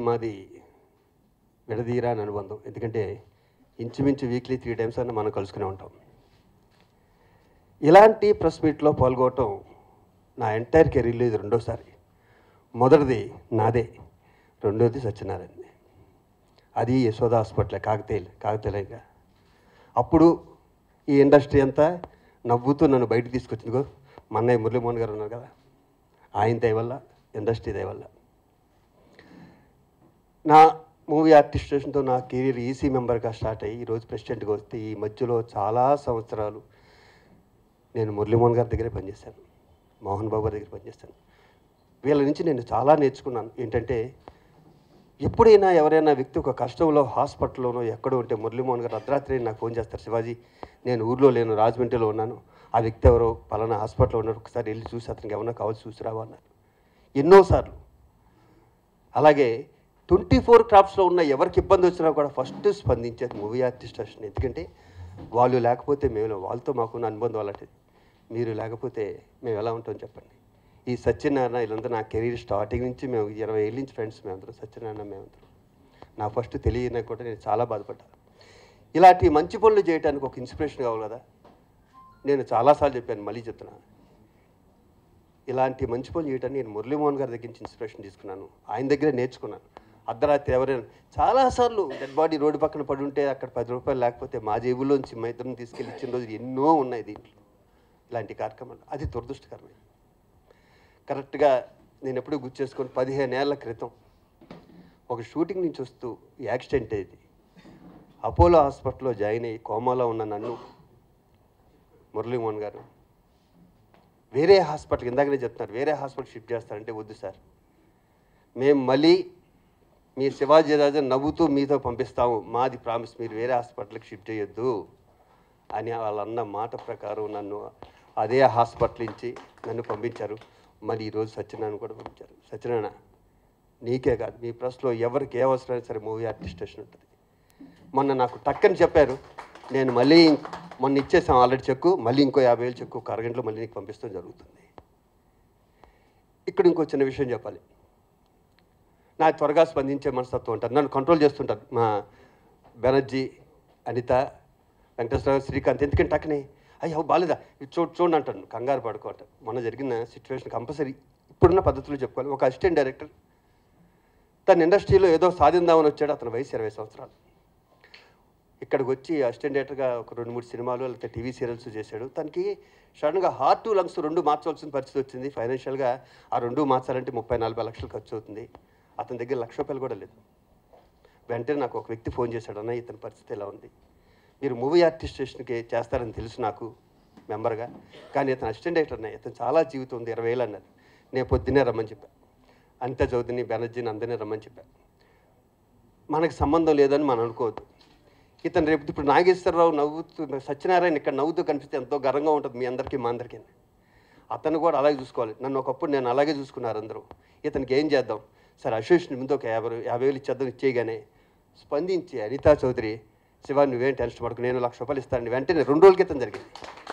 మాది విడదీరాని అనుబంధం. ఎందుకంటే ఇంచుమించు వీక్లీ 3 times అన్న మనం కలుసుకునే ఉంటాం. ఇలాంటి ప్రెస్ మీట్లో పాల్గొనటం నా ఎంటైర్ కెరీర్లో ఇది రెండోసారి. మొదటిది నాదే, రెండోది సత్యనారాయణది. అది యశోద హాస్పిటల్ కాకతీయులుగా. అప్పుడు ఈ ఇండస్ట్రీ అంతా నవ్వుతూ నన్ను బయటకు తీసుకొచ్చిందిగో మా అన్నయ్య మురళీమోహన్ గారు ఉన్నారు కదా, ఆయన దయ వల్ల, ఇండస్ట్రీ దయ వల్ల. నా మూవీ ఆర్టిస్టేషన్తో నా కెరీర్ ఈసీ మెంబర్గా స్టార్ట్ అయ్యి ఈరోజు ప్రెసిడెంట్గా వస్తే ఈ మధ్యలో చాలా సంవత్సరాలు నేను మురళీమోహన్ గారి దగ్గరే పనిచేశాను, మోహన్ బాబు దగ్గర పనిచేశాను. వీళ్ళ నుంచి నేను చాలా నేర్చుకున్నాను. ఏంటంటే ఎప్పుడైనా ఎవరైనా వ్యక్తి ఒక కష్టంలో హాస్పిటల్లోనో ఎక్కడో ఉంటే మురళీమోహన్ గారు అర్ధరాత్రి నాకు ఫోన్ చేస్తారు, శివాజీ నేను ఊర్లో లేను, రాజమండ్రిలో ఉన్నాను, ఆ వ్యక్తి ఎవరో పలానా హాస్పిటల్లో ఉన్నారు, ఒకసారి వెళ్ళి చూసి అతనికి ఏమన్నా కావాల్సి చూసిరావా అన్నారు ఎన్నోసార్లు. అలాగే 24 క్రాఫ్ట్స్లో ఉన్న ఎవరికి ఇబ్బంది వచ్చినా కూడా ఫస్ట్ స్పందించేది మూవీ ఆర్టిస్టేషన్. ఎందుకంటే వాళ్ళు లేకపోతే మేము, వాళ్ళతో మాకున్న అనుబంధం అలాంటిది. మీరు లేకపోతే మేము ఎలా ఉంటాం చెప్పండి. ఈ సత్యనారాయణ వీళ్ళందరూ నా కెరీర్ స్టార్టింగ్ నుంచి మేము 20 ఏళ్ళ నుంచి ఫ్రెండ్స్ మేమందరం, సత్యనారాయణ మేమందరం. నా ఫస్ట్ తెలియనా కూడా నేను చాలా బాధపడ్డాను. ఇలాంటి మంచి పనులు చేయడానికి ఒక ఇన్స్పిరేషన్ కావాలి కదా. నేను చాలాసార్లు చెప్పాను, మళ్ళీ చెప్తున్నాను, ఇలాంటి మంచి పనులు చేయడానికి నేను మురళీమోహన్ గారి దగ్గర నుంచి ఇన్స్పిరేషన్ తీసుకున్నాను, ఆయన దగ్గరే నేర్చుకున్నాను. అర్ధరాత్రి ఎవరైనా చాలాసార్లు డెడ్ బాడీ రోడ్డు పక్కన పడి ఉంటే అక్కడ 10 రూపాయలు లేకపోతే మా జేబులోంచి మా ఇద్దరిని తీసుకెళ్ళి ఇచ్చిన రోజులు ఎన్నో ఉన్నాయి దీంట్లో. ఇలాంటి కార్యక్రమాలు అది దురదృష్టకరమే. కరెక్ట్గా నేను ఎప్పుడూ గుర్తు చేసుకొని 15 ఏళ్ల క్రితం ఒక షూటింగ్ నుంచి వస్తూ యాక్సిడెంట్ అయ్యేది. అపోలో హాస్పిటల్లో జాయిన్ అయ్యి కోమాలో ఉన్న నన్ను మురళీమోహన్ గారు వేరే హాస్పిటల్కి, ఇందాకనే చెప్తున్నారు, వేరే హాస్పిటల్ షిఫ్ట్ చేస్తారంటే వద్దు సార్, మేము మళ్ళీ మీ శివాజీ రాజన్ నవ్వుతూ మీతో పంపిస్తాము, మాది ప్రామిస్, మీరు వేరే హాస్పిటల్కి షిఫ్ట్ చేయొద్దు అని వాళ్ళన్న మాట ప్రకారం నన్ను అదే హాస్పిటల్ నుంచి నన్ను పంపించారు. మరి ఈరోజు సత్యనారాయణ కూడా పంపించారు. సత్యనారాయణ నీకే కాదు, మీ ప్రెస్లో ఎవరికి ఏ అవసరమైనా సరే మూవీ ఆర్టిస్టేషన్ ఉంటుంది. మొన్న నాకు టక్కని చెప్పారు, నేను మళ్ళీ మొన్న ఇచ్చేసాం ఆల్రెడీ చెక్కు, మళ్ళీ ఇంకో 50,000 చెక్కు ఒక అరగంటలో మళ్ళీ నీకు పంపిస్తాం జరుగుతుంది. ఇక్కడ ఇంకో చిన్న విషయం చెప్పాలి. నా త్వరగా స్పందించే మనస్తత్వం ఉంటారు, నన్ను కంట్రోల్ చేస్తుంటారు మా బెనర్జీ, అనిత, వెంకటేశ్వరరావు, శ్రీకాంత్. ఎందుకంటే టక్కనే అయ్యో బాలేదా చూడండి అంటాను, కంగారు పడుకోవటం. మొన్న జరిగిన సిచ్యువేషన్ కంపల్సరీ ఇప్పుడున్న పద్ధతులు చెప్పుకోవాలి. ఒక అసిస్టెంట్ డైరెక్టర్ తన ఇండస్ట్రీలో ఏదో సాధిందామని వచ్చాడు, అతని వయసు 20 సంవత్సరాలు. ఇక్కడికి వచ్చి అసిస్టెంట్ డైరెక్టర్గా ఒక 2-3 సినిమాలు లేకపోతే టీవీ సీరియల్స్ చేశాడు. తనకి సడన్గా హార్ట్ లంగ్స్ 2 మార్చాల్సిన పరిస్థితి వచ్చింది. ఫైనాన్షియల్గా ఆ 2 మార్చాలంటే 30-40 లక్షలు ఖర్చు అవుతుంది. అతని దగ్గర ₹1,00,000 కూడా లేదు. వెంటనే నాకు ఒక వ్యక్తి ఫోన్ చేశాడు, అన్న ఇతని పరిస్థితి ఎలా ఉంది, మీరు మూవీ ఆర్టిస్టేషన్కి చేస్తారని తెలుసు నాకు మెంబర్గా, కానీ ఇతను అసిస్టెంట్ డైరెక్టర్ అన్న, ఇతను చాలా జీవితం ఉంది, 20 ఏళ్ళు అన్నారు. నేను పొద్దున్నే రమ్మని చెప్పాను, అనిత చౌదరిని, బెనర్జీని అందరినీ రమ్మని చెప్పాను. మనకి సంబంధం లేదని మనం అనుకోవద్దు. ఇతను రేపు ఇప్పుడు నాగేశ్వరరావు నవ్వుతూ, సత్యనారాయణ ఇక్కడ నవ్వుతూ కనిపిస్తే ఎంతో గర్వంగా ఉంటుంది మీ అందరికీ, మా అందరికీ. అతను కూడా అలాగే చూసుకోవాలి. నన్ను ఒకప్పుడు నేను అలాగే చూసుకున్నారు అందరూ. ఇతనికి ఏం చేద్దాం సార్, అసోసియేషన్ ముందు ఒక 50,000 ఇచ్చేద్దాం, ఇచ్చేయగానే స్పందించి అనితా చౌదరి, శివ నువ్వేం టెన్షన్ పడుకు, నేను ₹1,00,000 ఇస్తాను వెంటనే 2 రోజుల క్రితం జరిగింది.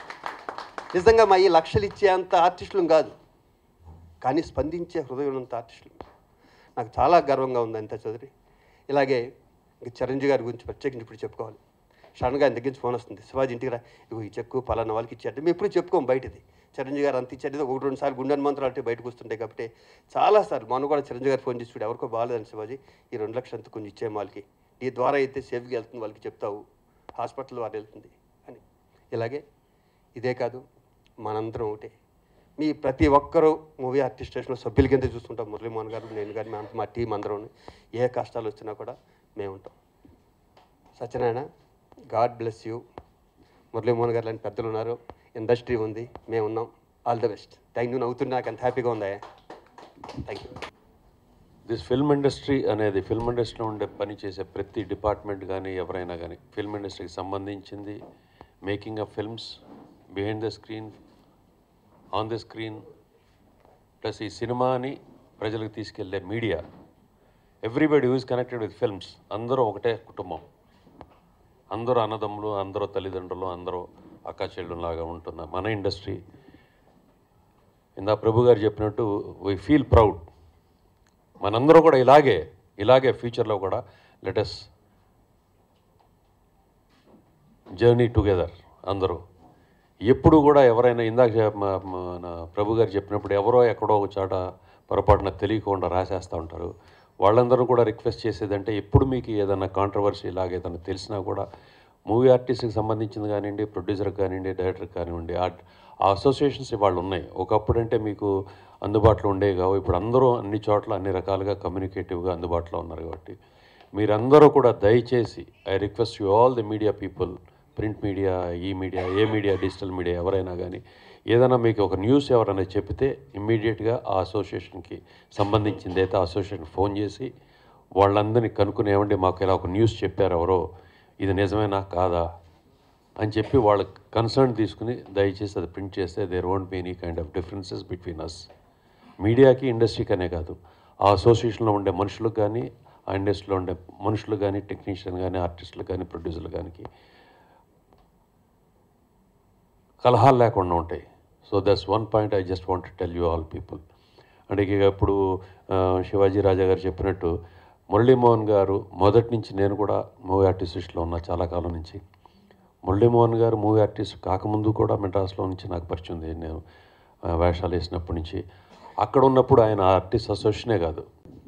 నిజంగా మా ఈ లక్షలు ఇచ్చేంత ఆర్టిస్టులు కాదు, కానీ స్పందించే హృదయం ఉన్నంత ఆర్టిస్టులు. నాకు చాలా గర్వంగా ఉంది అనితా చౌదరి. ఇలాగే చిరంజీవి గారి గురించి ప్రత్యేకించి ఇప్పుడు చెప్పుకోవాలి. సడన్గా ఆయన దగ్గర నుంచి ఫోన్ వస్తుంది, శివాజీ ఇంటికి రా, ఇగో ఈ చెక్కు పలానా వాళ్ళకి ఇచ్చారంటే మేము ఎప్పుడు చెప్పుకోం బయటది. చిరంజీవి గారు అంత ఇచ్చేది 1-2 సార్లు గుండె మంత్రాలు అంటే బయటకు వస్తుంటాయి. కాబట్టి చాలాసార్లు మొన్న కూడా చిరంజీవి గారు ఫోన్ చేసి చూడు ఎవరికో బాగాలేదని శివాజీ, ఈ 2 లక్షలు అంతా కొంచెం ఇచ్చే వాళ్ళకి, ఈ ద్వారా అయితే సేఫ్గా వెళ్తుంది, వాళ్ళకి చెప్తావు, హాస్పిటల్ వారు వెళ్తుంది అని. ఇలాగే ఇదే కాదు, మనందరం ఒకటే. మీ ప్రతి ఒక్కరూ మూవీ ఆర్టిస్టేషన్లో సభ్యుల కింద చూస్తుంటాం. మురళీమోహన్ గారు, నేను కానీ, మా టీం అందరం ఏ కష్టాలు వచ్చినా కూడా మేము ఉంటాం. Satyanarayana, God bless you. Muralimohan garu లాంటి పెద్దలు ఉన్నారు, ఇండస్ట్రీ ఉంది, మేము ఉన్నాం. All the best. Thank you. నవ్వుతున్నా నాకు ఎంత హ్యాపీగా ఉందా. Thank you. This film industry అనేది, ఫిల్మ్ ఇండస్ట్రీలో ఉండే పని చేసే ప్రతి డిపార్ట్మెంట్ కానీ ఎవరైనా కానీ ఫిల్మ్ ఇండస్ట్రీకి సంబంధించింది, making of films, behind the screen, on the screen, plus ఈ సినిమాని ప్రజలకు తీసుకెళ్లే media, everybody who is connected with films, అందరూ ఒకటే కుటుంబం, అందరూ అన్నదమ్ములు, అందరూ తల్లిదండ్రులు, అందరూ అక్కా చెల్లెళ్ళలాగా ఉంటున్న మన ఇండస్ట్రీ. ఇందా ప్రభు గారు చెప్పినట్టు వీ ఫీల్ ప్రౌడ్. మనందరూ కూడా ఇలాగే ఇలాగే ఫ్యూచర్లో కూడా లెటస్ జర్నీ టుగెదర్ అందరూ. ఎప్పుడు కూడా ఎవరైనా ఇందాక మన ప్రభు గారు చెప్పినప్పుడు ఎవరో ఎక్కడో ఒక చోట పొరపాటున తెలియకుండా రాసేస్తూ ఉంటారు. వాళ్ళందరూ కూడా రిక్వెస్ట్ చేసేదంటే ఎప్పుడు మీకు ఏదైనా కాంట్రవర్సీ ఇలాగ ఏదైనా తెలిసినా కూడా మూవీ ఆర్టిస్ట్కి సంబంధించింది కానివ్వండి, ప్రొడ్యూసర్కి కానివ్వండి, డైరెక్టర్కి కానివ్వండి, ఆ అసోసియేషన్స్ ఇవాళ ఉన్నాయి. ఒకప్పుడు అంటే మీకు అందుబాటులో ఉండేవి కావు. ఇప్పుడు అందరూ అన్ని చోట్ల అన్ని రకాలుగా కమ్యూనికేటివ్గా అందుబాటులో ఉన్నారు. కాబట్టి మీరందరూ కూడా దయచేసి I request you all the media people, print media, ఈ మీడియా, ఏ మీడియా, డిజిటల్ మీడియా ఎవరైనా కానీ ఏదైనా మీకు ఒక న్యూస్ ఎవరైనా చెప్తే ఇమ్మీడియట్గా ఆ అసోసియేషన్కి సంబంధించింది అయితే అసోసియేషన్ ఫోన్ చేసి వాళ్ళందరినీ కనుక్కుని ఏమండి మాకు ఇలా ఒక న్యూస్ చెప్పారు ఎవరో, ఇది నిజమేనా కాదా అని చెప్పి వాళ్ళ కన్సర్న్ తీసుకుని దయచేసి అది ప్రింట్ చేస్తే there won't be any kind of differences between us. మీడియాకి ఇండస్ట్రీకి అనే కాదు, ఆ అసోసియేషన్లో ఉండే మనుషులకు కానీ, ఆ ఇండస్ట్రీలో ఉండే మనుషులు కానీ, టెక్నీషియన్ కానీ, ఆర్టిస్టులు కానీ, ప్రొడ్యూసర్లు కానీ కలహాలు లేకుండా ఉంటాయి. So that's one point I just want to tell you all people. అంటే ఇక ఇప్పుడు శివాజీ రాజా గారు చెప్పినట్టు మురళీమోహన్ గారు మొదటి నుంచి, నేను కూడా మూవీ ఆర్టిస్ట్లో ఉన్నా చాలా కాలం నుంచి. మురళీమోహన్ గారు మూవీ ఆర్టిస్ట్ కాకముందు కూడా మెడ్రాస్లో నుంచి నాకు పరిచయం ఉంది. నేను వేషాలు వేసినప్పటి నుంచి అక్కడ ఉన్నప్పుడు ఆయన ఆర్టిస్ట్ అసోసియేషనే కాదు,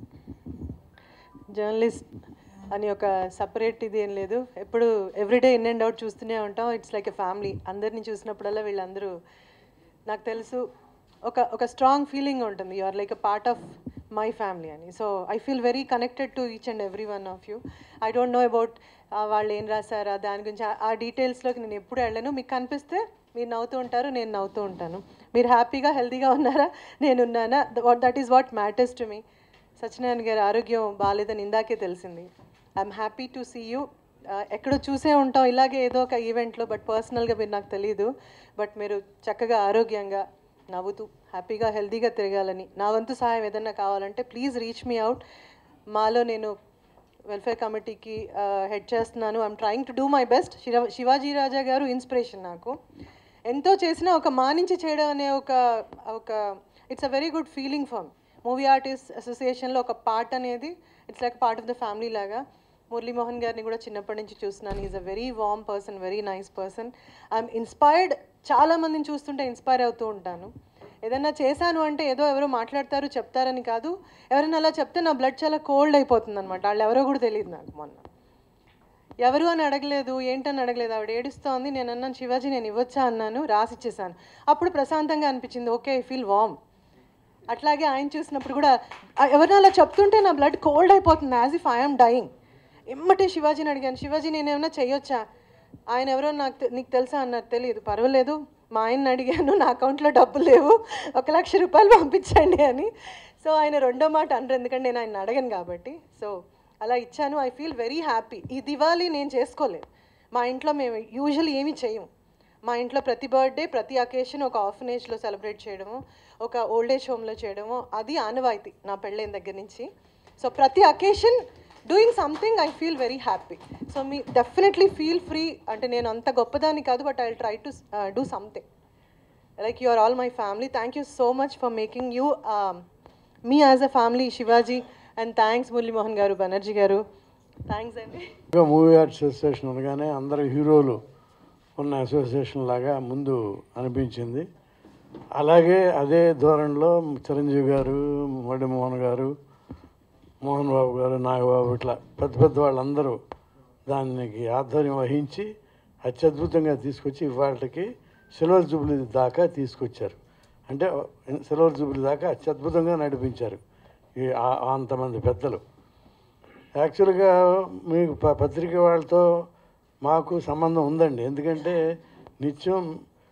జర్నలిస్ట్ అని ఒక సపరేట్ ఇది ఏం లేదు. ఎప్పుడు ఎవ్రీడే ఇన్ అండ్ అవుట్ చూస్తూనే ఉంటాం. It's like a family. అందరినీ చూసినప్పుడల్లా వీళ్ళందరూ నాకు తెలుసు ఒక స్ట్రాంగ్ ఫీలింగ్ ఉంటుంది, you are like a part of my family అని. So I feel very connected to each and every one of you. I don't know about వాళ్ళు ఏం రాశారా దాని గురించి, ఆ డీటెయిల్స్లోకి నేను ఎప్పుడు వెళ్ళను. మీకు కనిపిస్తే మీరు నవ్వుతూ ఉంటారు, నేను నవ్వుతూ ఉంటాను. మీరు హ్యాపీగా హెల్తీగా ఉన్నారా, నేనున్నానా, that is what matters to me. Satyanarayana గారి ఆరోగ్యం బాగాలేదని ఇందాకే తెలిసింది. I'm happy to see you. ఎక్కడో చూసే ఉంటాం ఇలాగే ఏదో ఒక ఈవెంట్లో, బట్ పర్సనల్గా మీరు నాకు తెలీదు. బట్ మీరు చక్కగా ఆరోగ్యంగా నవ్వుతూ హ్యాపీగా హెల్తీగా తిరగాలని, నా వంతు సహాయం ఏదన్నా కావాలంటే ప్లీజ్ రీచ్ మీ అవుట్. మాలో నేను వెల్ఫేర్ కమిటీకి హెడ్ చేస్తున్నాను. I'm trying to do my best. Shivaji Raja garu inspiration నాకు. ఎంతో చేసినా ఒక మానించి చేయడం అనే ఒక it's a very good feeling for movie artist అసోసియేషన్లో ఒక పార్ట్ అనేది. It's like part of the family లాగా. మురళీమోహన్ గారిని కూడా చిన్నప్పటి నుంచి చూస్తున్నాను. Is a very warm person, very nice person. I'm inspired. చాలామందిని చూస్తుంటే ఇన్స్పైర్ అవుతూ ఉంటాను. ఏదన్నా చేశాను అంటే ఏదో ఎవరో మాట్లాడతారు చెప్తారని కాదు, ఎవరైనా అలా చెప్తే నా బ్లడ్ చాలా కోల్డ్ అయిపోతుంది అనమాట. వాళ్ళు ఎవరో కూడా తెలియదు నాకు. మొన్న ఎవరు అని అడగలేదు, ఏంటని అడగలేదు, ఆవిడ ఏడుస్తోంది. నేను అన్నాను శివాజీ నేను ఇవ్వచ్చా అన్నాను, రాసిచ్చేసాను. అప్పుడు ప్రశాంతంగా అనిపించింది, ఓకే ఐ ఫీల్ వార్మ్. అట్లాగే ఆయన చూసినప్పుడు కూడా ఎవరైనా అలా చెప్తుంటే నా బ్లడ్ కోల్డ్ అయిపోతుంది, యాజ్ ఇఫ్ ఐఎమ్ డయింగ్. ఎమ్మటే శివాజీని అడిగాను, శివాజీ నేనేమన్నా చెయ్యొచ్చా? ఆయన ఎవరో నీకు తెలుసా అన్నారు. తెలియదు. పర్వాలేదు, మా ఆయన్ని అడిగాను, నా అకౌంట్లో డబ్బులు లేవు, 1,00,000 రూపాయలు పంపించండి అని. సో ఆయన రెండో మాట అనరు, ఎందుకంటే నేను ఆయన అడగను కాబట్టి. సో అలా ఇచ్చాను. I feel very happy. ఈ దివాళీ నేను చేసుకోలేదు. మా ఇంట్లో మేము యూజువల్లీ ఏమీ చేయము. మా ఇంట్లో ప్రతి బర్త్డే, ప్రతి అకేషన్ ఒక ఆర్ఫనేజ్లో సెలబ్రేట్ చేయడము, ఒక ఓల్డ్ ఏజ్ హోమ్లో చేయడము, అది ఆనవాయితీ నా పెళ్ళైన దగ్గర నుంచి. సో ప్రతి occasion doing something I feel very happy. So మీ డెఫినెట్లీ ఫీల్ ఫ్రీ. అంటే నేను అంత గొప్పదాన్ని కాదు, but I will try to do something. Like you are all my family. Thank you so much for making you me as a family, Shivaji. And thanks Muralimohan garu, Banerjee గారు. Thanks అండి. Movie arts association అనగానే అందరు హీరోలు ఉన్న అసోసియేషన్ లాగా ముందు అనిపించింది. అలాగే అదే ధోరణిలో చిరంజీవి గారు, మురళీమోహన్ గారు, మోహన్ బాబు గారు, నాగబాబు, ఇట్లా పెద్ద పెద్ద వాళ్ళందరూ దానికి ఆధ్వర్యం వహించి అత్యద్భుతంగా తీసుకొచ్చి ఇవాళకి సిల్వర్ జూబ్లీ దాకా తీసుకొచ్చారు. అంటే సిల్వర్ జూబ్లీ దాకా అత్యద్భుతంగా నడిపించారు అంతమంది పెద్దలు. యాక్చువల్గా మీకు పత్రిక వాళ్ళతో మాకు సంబంధం ఉందండి. ఎందుకంటే నిత్యం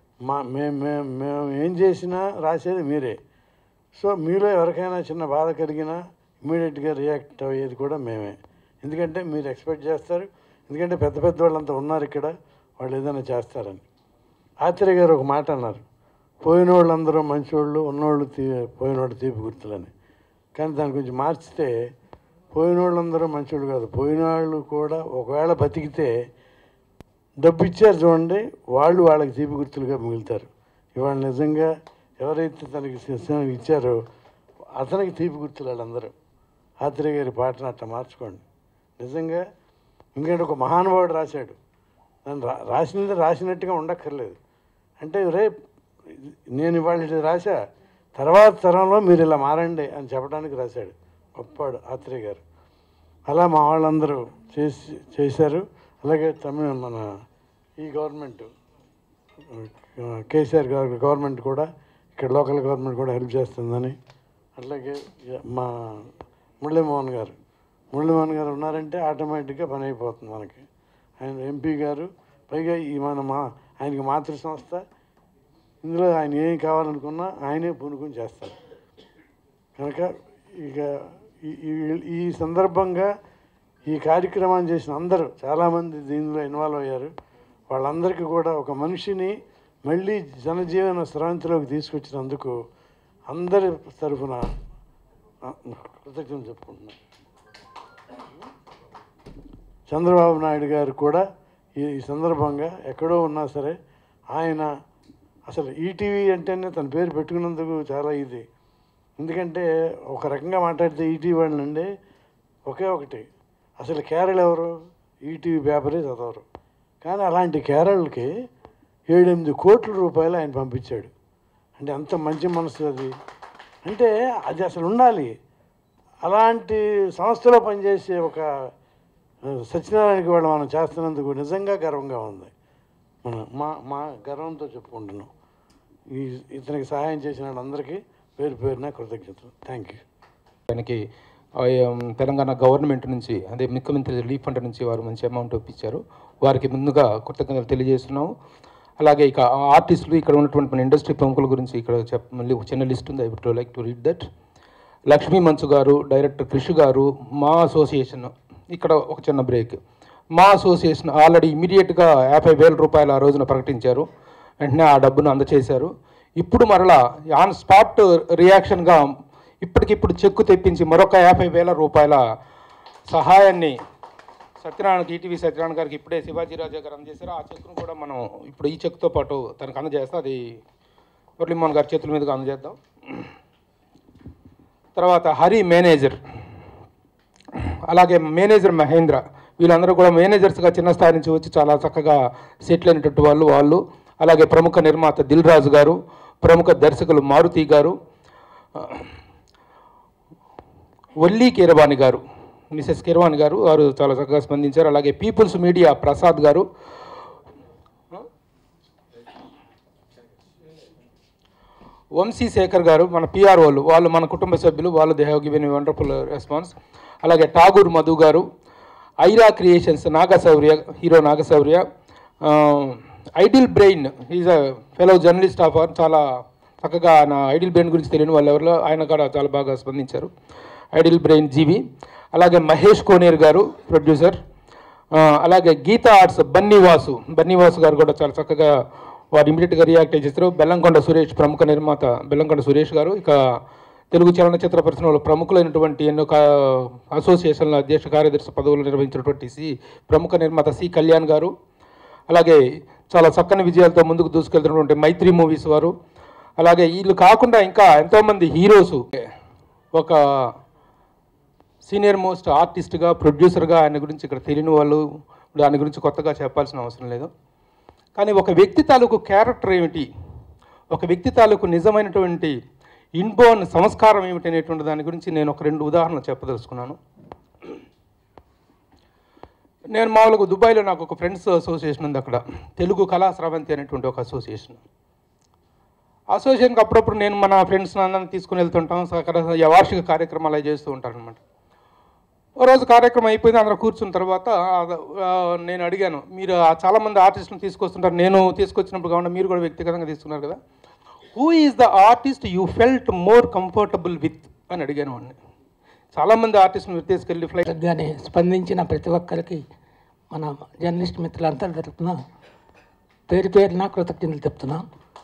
మేము ఏం చేసినా రాసేది మీరే. సో మీలో ఎవరికైనా చిన్న బాధ కలిగినా ఇమీడియట్గా రియాక్ట్ అయ్యేది కూడా మేమే. ఎందుకంటే మీరు ఎక్స్పెక్ట్ చేస్తారు, ఎందుకంటే పెద్ద పెద్ద వాళ్ళంతా ఉన్నారు ఇక్కడ, వాళ్ళు ఏదైనా చేస్తారని. ఆచార్య గారు ఒక మాట అన్నారు, పోయిన వాళ్ళందరూ మంచివాళ్ళు, ఉన్నోళ్ళు పోయినోళ్ళు తీపి గుర్తులని. కానీ దాని గురించి మార్చితే పోయిన వాళ్ళందరూ మంచివాళ్ళు కాదు, పోయిన వాళ్ళు కూడా ఒకవేళ బతికితే డబ్బు ఇచ్చారు చూడండి, వాళ్ళు వాళ్ళకి తీపి గుర్తులుగా మిగులుతారు. ఇవాళ నిజంగా ఎవరైతే తనకి ఇచ్చారో అతనికి తీపి గుర్తులు వాళ్ళందరూ. ఆత్రేయ గారి పాటను అట్లా మార్చుకోండి. నిజంగా ఎందుకంటే ఒక మహానుభావుడు రాశాడు, దాన్ని రాసినది రాసినట్టుగా ఉండక్కర్లేదు. అంటే రేపు నేను ఇవాళ ఇది రాశా, తర్వాత తరంలో మీరు ఇలా మారండి అని చెప్పడానికి రాశాడు గొప్పవాడు ఆత్రేయ గారు. అలా మా వాళ్ళందరూ చేశారు. అలాగే మన ఈ గవర్నమెంట్ కేసీఆర్ గారి గవర్నమెంట్ కూడా, ఇక్కడ లోకల్ గవర్నమెంట్ కూడా హెల్ప్ చేస్తుందని. అట్లాగే మా మురళీమోహన్ గారు ఉన్నారంటే ఆటోమేటిక్గా పని అయిపోతుంది మనకి. ఆయన ఎంపీ గారు, పైగా ఆయనకి మాతృ సంస్థ, ఇందులో ఆయన ఏం కావాలనుకున్నా ఆయనే పూనుకొని చేస్తారు. కనుక ఇక ఈ సందర్భంగా ఈ కార్యక్రమాన్ని చేసిన అందరూ చాలామంది దీనిలో ఇన్వాల్వ్ అయ్యారు. వాళ్ళందరికీ కూడా ఒక మనిషిని మళ్ళీ జనజీవన స్రవంతిలోకి తీసుకొచ్చినందుకు అందరి తరఫున కృతజ్ఞతలు చెప్పుకుంటున్నాను. చంద్రబాబు నాయుడు గారు కూడా ఈ సందర్భంగా ఎక్కడో ఉన్నా సరే, ఆయన అసలు ఈటీవీ అంటేనే తన పేరు పెట్టుకున్నందుకు చాలా ఇది. ఎందుకంటే ఒక రకంగా మాట్లాడితే ఈటీవీ వాళ్ళండి ఒకే ఒకటి, అసలు కేరళ ఎవరు? ఈటీవీ పేపరే చదవరు. కానీ అలాంటి కేరళకి 7-8 కోట్ల రూపాయలు ఆయన పంపించాడు. అంటే అంత మంచి మనసు అది. అంటే అది అసలు ఉండాలి. అలాంటి సంస్థలో పనిచేసే ఒక సత్యనారాయణకి వాళ్ళు మనం చేస్తున్నందుకు నిజంగా గర్వంగా ఉంది. మా గర్వంతో చెప్పుకుంటున్నాం. ఇతనికి సహాయం చేసిన వాళ్ళందరికీ పేరు పేరున కృతజ్ఞతలు. Thank you. ఆయనకి తెలంగాణ గవర్నమెంట్ నుంచి, అదే ముఖ్యమంత్రి రిలీఫ్ ఫండ్ నుంచి వారు మంచి అమౌంట్ ఇప్పించారు. వారికి ముందుగా కృతజ్ఞతలు తెలియజేస్తున్నాము. అలాగే ఇక ఆర్టిస్టులు, ఇక్కడ ఉన్నటువంటి మన ఇండస్ట్రీ ప్రముఖుల గురించి ఇక్కడ మళ్ళీ ఒక చిన్న లిస్ట్ ఉంది. I would like to read that. Lakshmi Manchu garu, director Krish గారు, మా అసోసియేషన్, ఇక్కడ ఒక చిన్న బ్రేక్. మా అసోసియేషన్ ఆల్రెడీ ఇమీడియట్గా 50,000 రూపాయలు ఆ రోజున ప్రకటించారు. వెంటనే ఆ డబ్బును అందచేశారు. ఇప్పుడు మరలా ఆన్ స్పాట్ రియాక్షన్గా ఇప్పటికిప్పుడు చెక్కు తెప్పించి మరొక 50,000 రూపాయల సహాయాన్ని సత్యనారాయణకి, ఈటీవీ సత్యనారాయణ గారికి ఇప్పుడే శివాజీ రాజా గారు అందజేశారు. ఆ చెక్కును కూడా మనం ఇప్పుడు ఈ చెక్తో పాటు తనకు అందజేస్తాం. అది మురళీమోహన్ గారి చేతుల మీదుగా అందజేద్దాం. తర్వాత హరి మేనేజర్, అలాగే మేనేజర్ మహేంద్ర, వీళ్ళందరూ కూడా మేనేజర్స్గా చిన్న స్థాయి నుంచి వచ్చి చాలా చక్కగా సెటిల్ అయినటువంటి వాళ్ళు. అలాగే ప్రముఖ నిర్మాత దిల్ రాజు గారు, ప్రముఖ దర్శకులు మారుతి గారు, వల్లి కీరవాణి గారు, మిసెస్ కీరవాణి గారు, వారు చాలా చక్కగా స్పందించారు. అలాగే పీపుల్స్ మీడియా ప్రసాద్ గారు, వంశీ శేఖర్ గారు, మన పిఆర్ వాళ్ళు మన కుటుంబ సభ్యులు, వాళ్ళు they have given wonderful response. అలాగే Tagore Madhu garu, Ira creations Nagashaurya, hero Nagashaurya, idle brain, is a fellow journalist of our, చాలా చక్కగా నా ఐడిల్ బ్రెయిన్ గురించి తెలియని వాళ్ళు ఎవరిలో ఆయన కూడా చాలా బాగా స్పందించారు. Idle brain Jeevi. అలాగే మహేష్ కోనేర్ గారు ప్రొడ్యూసర్. అలాగే గీతా ఆర్ట్స్ బన్నీవాసు గారు కూడా చాలా చక్కగా వారు ఇమీడియట్గా రియాక్ట్ చేస్తారు. బెల్లంకొండ సురేష్, ప్రముఖ నిర్మాత బెల్లంకొండ సురేష్ గారు. ఇక తెలుగు చలనచిత్ర పరిశ్రమలో ప్రముఖులైనటువంటి ఎన్నో అసోసియేషన్ల అధ్యక్ష కార్యదర్శి పదవులు నిర్వహించినటువంటి ప్రముఖ నిర్మాత సి కళ్యాణ్ గారు. అలాగే చాలా చక్కని విజయాలతో ముందుకు దూసుకెళ్తున్నటువంటి మైత్రి మూవీస్ వారు. అలాగే వీళ్ళు కాకుండా ఇంకా ఎంతోమంది హీరోసు, ఒక సీనియర్ మోస్ట్ ఆర్టిస్ట్గా, ప్రొడ్యూసర్గా ఆయన గురించి ఇక్కడ తెలియని వాళ్ళు, దాని గురించి కొత్తగా చెప్పాల్సిన అవసరం లేదు. కానీ ఒక వ్యక్తి తాలూకు క్యారెక్టర్ ఏమిటి, ఒక వ్యక్తి తాలూకు నిజమైనటువంటి ఇన్బోర్న్ సంస్కారం ఏమిటి అనేటువంటి దాని గురించి నేను ఒక 2 ఉదాహరణలు చెప్పదలుచుకున్నాను. నేను మామూలుగా దుబాయ్లో నాకు ఒక ఫ్రెండ్స్ అసోసియేషన్ ఉంది. అక్కడ తెలుగు కళా స్రవంతి అనేటువంటి ఒక అసోసియేషన్కి అప్పుడప్పుడు నేను మన ఫ్రెండ్స్ అందరిని తీసుకుని వెళ్తుంటాం. అక్కడ వార్షిక కార్యక్రమాలు చేస్తూ ఉంటారనమాట. ఓ రోజు కార్యక్రమం అయిపోయింది, అందరూ కూర్చున్న తర్వాత నేను అడిగాను, మీరు చాలామంది ఆర్టిస్టులను తీసుకొస్తుంటారు, నేను తీసుకొచ్చినప్పుడు కాకుండా మీరు కూడా వ్యక్తిగతంగా తీసుకున్నారు కదా, who is the artist you felt more comfortable with అని అడిగాను వాడిని. చాలామంది ఆర్టిస్టులను తీసుకెళ్ళి ఫ్లైట్గానే స్పందించిన ప్రతి ఒక్కరికి మన జర్నలిస్ట్ మిత్రులంతా తరపున పేరున కృతజ్ఞతలు చెప్తున్నాం.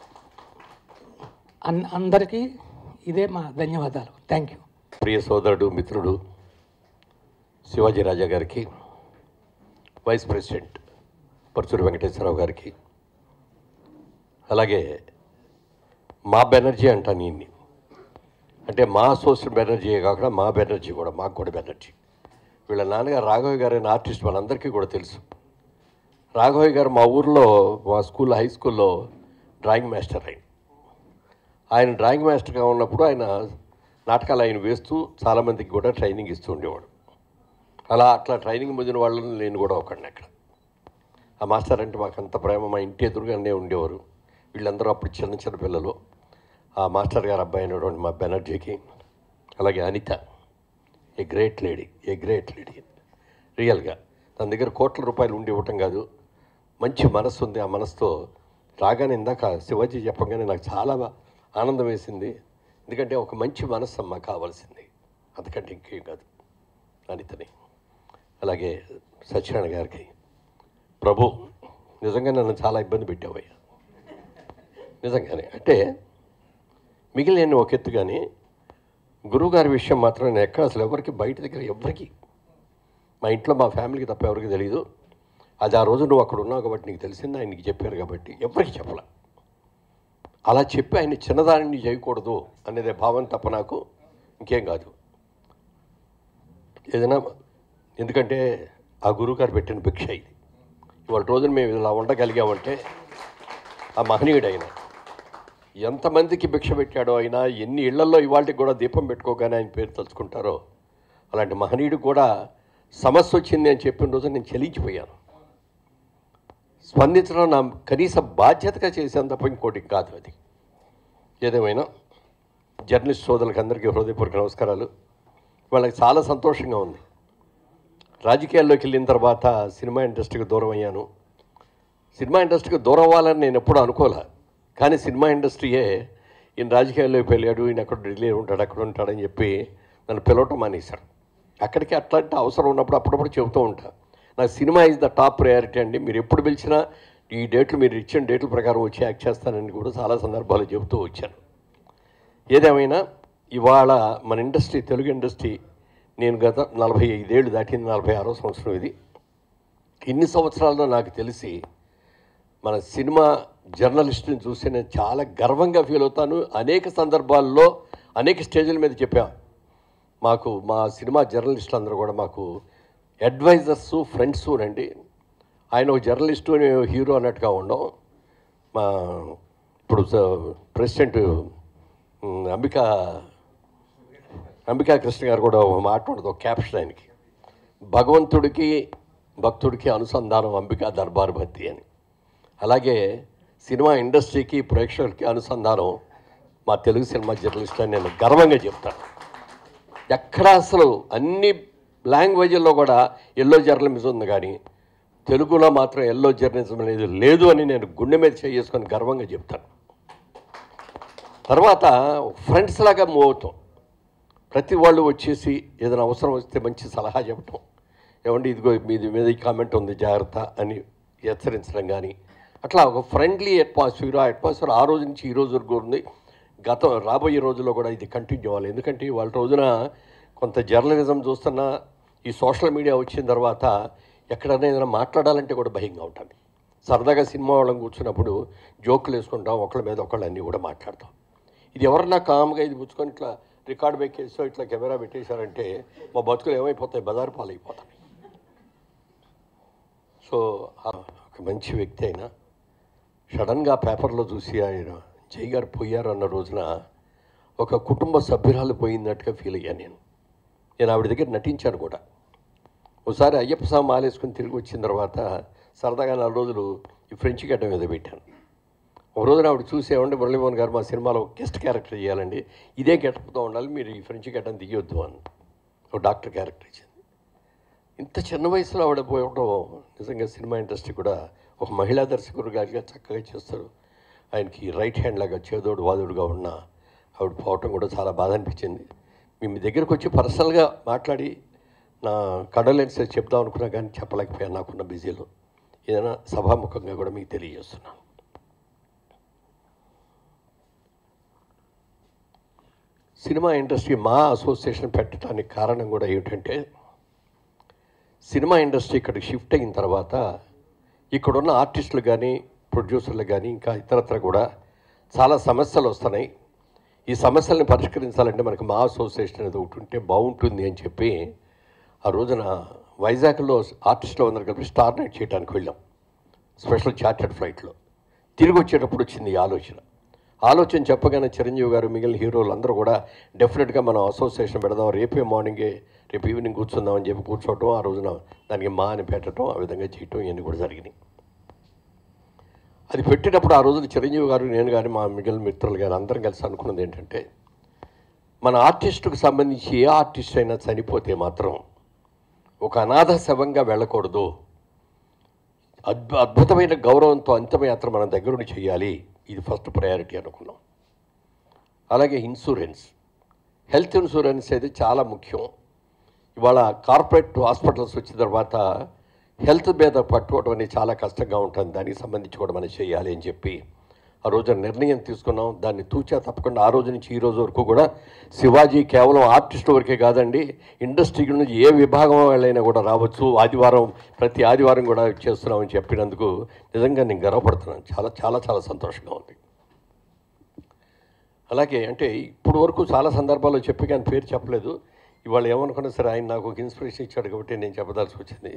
అందరికీ ఇదే మా ధన్యవాదాలు. Thank you. ప్రియ సోదరుడు, మిత్రుడు శివాజీ రాజా గారికి, వైస్ ప్రెసిడెంట్ పరుచూరి వెంకటేశ్వరరావు గారికి, అలాగే మా బెనర్జీ అంటాను ఈయన్ని, అంటే మా అసోసియేట్ బెనర్జీ కాకుండా మా బెనర్జీ కూడా, మాకు కూడా బెనర్జీ. వీళ్ళ నాన్నగారు రాఘవయ్య గారు అనే ఆర్టిస్ట్ మనందరికీ కూడా తెలుసు. రాఘవయ్య గారు మా ఊర్లో, మా స్కూల్లో, హై స్కూల్లో డ్రాయింగ్ మాస్టర్ ఆయన డ్రాయింగ్ మాస్టర్గా ఉన్నప్పుడు ఆయన నాటకాలు ఆయన వేస్తూ చాలామందికి కూడా ట్రైనింగ్ ఇస్తూ ఉండేవాడు. అట్లా ట్రైనింగ్ పొందిన వాళ్ళని నేను కూడా ఒకడిని అక్కడ. ఆ మాస్టర్ అంటే మాకు అంత ప్రేమ, మా ఇంటి ఎదురుగానే ఉండేవారు. వీళ్ళందరూ అప్పుడు చిన్న చిన్న పిల్లలు. ఆ మాస్టర్ గారు అబ్బాయి అయినటువంటి మా బెనర్జీకి, అలాగే అనిత, ఏ గ్రేట్ లేడీ రియల్గా. తన దగ్గర కోట్ల రూపాయలు ఉండి ఇవ్వటం కాదు, మంచి మనసు ఉంది. ఆ మనసుతో రాగానే ఇందాక శివాజీ చెప్పగానే నాకు చాలా ఆనందం వేసింది. ఎందుకంటే ఒక మంచి మనస్సు అమ్మ కావాల్సింది, అంతకంటే ఇంకేం కాదు. అనితని, అలాగే సత్యనారాయణ గారికి, ప్రభు నిజంగా నన్ను చాలా ఇబ్బంది పెట్టావయ్యా నిజంగానే. అంటే మిగిలిన ఒక ఎత్తు, కానీ గురువుగారి విషయం మాత్రం నేను ఎక్కడ అసలు ఎవరికి బయట దగ్గర ఎవరికి, మా ఇంట్లో మా ఫ్యామిలీకి తప్ప ఎవరికి తెలియదు. అది ఆ రోజు నువ్వు అక్కడ ఉన్నావు కాబట్టి నీకు తెలిసింది, ఆయనకి చెప్పారు కాబట్టి ఎవరికి చెప్పలే. అలా చెప్పి ఆయన చిన్నదానిని చేయకూడదు అనేదే భావం తప్ప నాకు ఇంకేం కాదు. ఏదైనా, ఎందుకంటే ఆ గురువుగారు పెట్టిన భిక్ష ఇది. ఇవాళ రోజున మేము ఇలా ఉండగలిగామంటే ఆ మహనీయుడు ఆయన ఎంతమందికి భిక్ష పెట్టాడో, ఆయన ఎన్ని ఇళ్లలో ఇవాళకి కూడా దీపం పెట్టుకోగానే ఆయన పేరు తలుచుకుంటారో, అలాంటి మహనీయుడు కూడా సమస్య వచ్చింది అని చెప్పిన రోజు నేను చెలించిపోయాను. స్పందించడం నా కనీస బాధ్యతగా చేశాను తప్ప ఇంకోటి కాదు అది. ఏదేమైనా జర్నలిస్ట్ సోదరులకు అందరికీ హృదయపూర్వక నమస్కారాలు. వాళ్ళకి చాలా సంతోషంగా ఉంది. రాజకీయాల్లోకి వెళ్ళిన తర్వాత సినిమా ఇండస్ట్రీకి దూరం అయ్యాను. సినిమా ఇండస్ట్రీకి దూరం అవ్వాలని నేను ఎప్పుడూ అనుకోలే. కానీ సినిమా ఇండస్ట్రీయే ఈయన రాజకీయాల్లోకి వెళ్ళాడు, ఈయన అక్కడ ఢిల్లీ ఉంటాడు, అక్కడ ఉంటాడని చెప్పి నన్ను పిలవటం మానేశాడు. అక్కడికి అట్లాంటి అవసరం ఉన్నప్పుడు అప్పుడప్పుడు చెబుతూ ఉంటా, నాకు cinema is the top priority అండి, మీరు ఎప్పుడు పిలిచినా ఈ డేట్లు, మీరు ఇచ్చిన డేట్ల ప్రకారం వచ్చి యాక్ట్ చేస్తానని కూడా చాలా సందర్భాలు చెబుతూ వచ్చాను. ఏదేమైనా ఇవాళ మన ఇండస్ట్రీ, తెలుగు ఇండస్ట్రీ, నేను గత 45 ఏళ్ళు దాటింది, 46వ సంవత్సరం ఇది. ఇన్ని సంవత్సరాల్లో నాకు తెలిసి మన సినిమా జర్నలిస్టుని చూసి నేను చాలా గర్వంగా ఫీల్ అవుతాను. అనేక సందర్భాల్లో అనేక స్టేజ్ల మీద చెప్పాం. మాకు మా సినిమా జర్నలిస్టులు అందరూ కూడా మాకు అడ్వైజర్సు, ఫ్రెండ్సు రండి. ఆయన ఒక జర్నలిస్టు, హీరో అన్నట్టుగా ఉండం. మా ఇప్పుడు ప్రెసిడెంట్ అంబికా కృష్ణ గారు కూడా ఒక మాట ఉండదు, ఒక క్యాప్షన్ ఆయనకి, భగవంతుడికి భక్తుడికి అనుసంధానం అంబికా దర్బార్ భక్తి అని. అలాగే సినిమా ఇండస్ట్రీకి ప్రేక్షకులకి అనుసంధానం మా తెలుగు సినిమా జర్నలిస్ట్ అని నేను గర్వంగా చెప్తాను. ఎక్కడ అసలు అన్ని లాంగ్వేజ్ల్లో కూడా ఎల్లో జర్నలిజం ఉంది, కానీ తెలుగులో మాత్రం ఎల్లో జర్నలిజం అనేది లేదు అని నేను గుండె మీద చేసుకొని గర్వంగా చెప్తాను. తర్వాత ఫ్రెండ్స్ లాగా మూవ్ అవుతాం. ప్రతి వాళ్ళు వచ్చేసి ఏదైనా అవసరం వస్తే మంచి సలహా చెప్పటం, ఏమంటే ఇదిగో మీది మీద ఈ కామెంట్ ఉంది జాగ్రత్త అని హెచ్చరించడం, కానీ అట్లా ఒక ఫ్రెండ్లీ అట్మాస్ఫియర్ ఆ రోజు నుంచి ఈ రోజు వరకు ఉంది. రాబోయే రోజుల్లో కూడా ఇది కంటిన్యూ అవ్వాలి. ఎందుకంటే వాళ్ళ రోజున కొంత జర్నలిజం చూస్తున్నా ఈ సోషల్ మీడియా వచ్చిన తర్వాత ఎక్కడైనా ఏదైనా మాట్లాడాలంటే కూడా భయంగా ఉంటుంది. సరదాగా సినిమా వాళ్ళని కూర్చున్నప్పుడు జోకులు వేసుకుంటాం, ఒకళ్ళ మీద ఒకళ్ళు అన్నీ కూడా మాట్లాడతాం. ఇది ఎవరన్నా కామ్గా ఇది పుచ్చుకొని ఇట్లా రికార్డు పెట్టేసో ఇట్లా కెమెరా పెట్టేశారంటే మా బతుకులు ఏమైపోతాయి, బజారు పాలైపోతాయి. సో ఒక మంచి వ్యక్తి అయినా సడన్గా పేపర్లో చూసి ఆయన జై గారు పోయారు అన్న రోజున ఒక కుటుంబ సభ్యురాలు పోయినట్టుగా ఫీల్ అయ్యాను నేను ఆవిడ దగ్గర నటించాను కూడా. ఒకసారి అయ్యప్ప స్వామి మాలేసుకుని తిరిగి వచ్చిన తర్వాత సరదాగా 4 రోజులు ఈ ఫ్రెంచ్ గడ్డ మీద పెట్టాను. ఒక రోజున ఆవిడ చూసేవండి, మురళీమోహన్ గారు మా సినిమాలో గెస్ట్ క్యారెక్టర్ చేయాలండి, ఇదే గెటప్తో ఉండాలి, మీరు ఈ ఫ్రెంచ్ గడ్డను తీయొద్దు అని ఒక డాక్టర్ క్యారెక్టర్ ఇచ్చింది. ఇంత చిన్న వయసులో ఆవిడ పోవడం నిజంగా సినిమా ఇండస్ట్రీ కూడా ఒక మహిళా దర్శకుడు గారిగా చక్కగా చేస్తారు. ఆయనకి రైట్ హ్యాండ్ లాగా చేదోడు వాదుడుగా ఉన్న ఆవిడ పోవటం కూడా చాలా బాధ అనిపించింది. మీ దగ్గరకు వచ్చి పర్సనల్గా మాట్లాడి నా కండోలెన్సెస్ చెప్దాం అనుకున్నా కానీ చెప్పలేకపోయాను నాకున్న బిజీలో. ఏదైనా సభాముఖంగా కూడా మీకు తెలియజేస్తున్నాను. సినిమా ఇండస్ట్రీ మా అసోసియేషన్ పెట్టడానికి కారణం కూడా ఏమిటంటే, సినిమా ఇండస్ట్రీ ఇక్కడికి షిఫ్ట్ అయిన తర్వాత ఇక్కడున్న ఆర్టిస్టులు కానీ, ప్రొడ్యూసర్లు కానీ, ఇంకా ఇతరత్ర కూడా చాలా సమస్యలు వస్తున్నాయి. ఈ సమస్యలను పరిష్కరించాలంటే మనకు మా అసోసియేషన్ అనేది ఒకటి ఉంటే బాగుంటుంది అని చెప్పి ఆ రోజున వైజాగ్లో ఆర్టిస్టులు అందరూ కలిపి స్టార్ నైట్ చేయడానికి వెళ్ళాం, స్పెషల్ చార్టర్డ్ ఫ్లైట్లో. తిరిగి వచ్చేటప్పుడు వచ్చింది ఈ ఆలోచన చెప్పగానే చిరంజీవి గారు మిగిలిన హీరోలు అందరూ కూడా డెఫినెట్గా మనం అసోసియేషన్ పెడదాం, రేపు ఈవినింగ్ కూర్చుందామని చెప్పి కూర్చోవటం, ఆ రోజున దానికి మా అని పెట్టడం, ఆ విధంగా చేయటం ఇవన్నీ కూడా జరిగినాయి. అది పెట్టేటప్పుడు ఆ రోజున చిరంజీవి గారు, నేను కానీ, మా మిగిలిన మిత్రులు కానీ అందరం కలిసి అనుకున్నది ఏంటంటే, మన ఆర్టిస్టుకు సంబంధించి ఏ ఆర్టిస్ట్ అయినా చనిపోతే మాత్రం ఒక అనాథ శవంగా వెళ్ళకూడదు, అద్భుతమైన గౌరవంతో అంతిమయాత్ర మన దగ్గరుండి చేయాలి, ఇది ఫస్ట్ ప్రయారిటీ అనుకున్నాం. అలాగే హెల్త్ ఇన్సూరెన్స్ అయితే చాలా ముఖ్యం. ఇవాళ కార్పొరేట్ హాస్పిటల్స్ వచ్చిన తర్వాత హెల్త్ మీద పట్టుకోవడం అనేది చాలా కష్టంగా ఉంటుంది, దానికి సంబంధించి కూడా మనం చేయాలి అని చెప్పి ఆ రోజు నిర్ణయం తీసుకున్నాం. దాన్ని తూచా తప్పకుండా ఆ రోజు నుంచి ఈ రోజు వరకు కూడా శివాజీ కేవలం ఆర్టిస్ట్ వరకే కాదండి, ఇండస్ట్రీ నుంచి ఏ విభాగం వాళ్ళైనా కూడా రావచ్చు, ప్రతి ఆదివారం కూడా చేస్తున్నామని చెప్పినందుకు నిజంగా నేను గర్వపడుతున్నాను. చాలా చాలా చాలా సంతోషంగా ఉంది. అలాగే అంటే ఇప్పుడు వరకు చాలా సందర్భాల్లో చెప్పి కానీ పేరు చెప్పలేదు. ఇవాళ ఏమనుకున్నా సరే ఆయన నాకు ఒక ఇన్స్పిరేషన్ ఇచ్చాడు కాబట్టి నేను చెప్పదాల్సి వచ్చింది.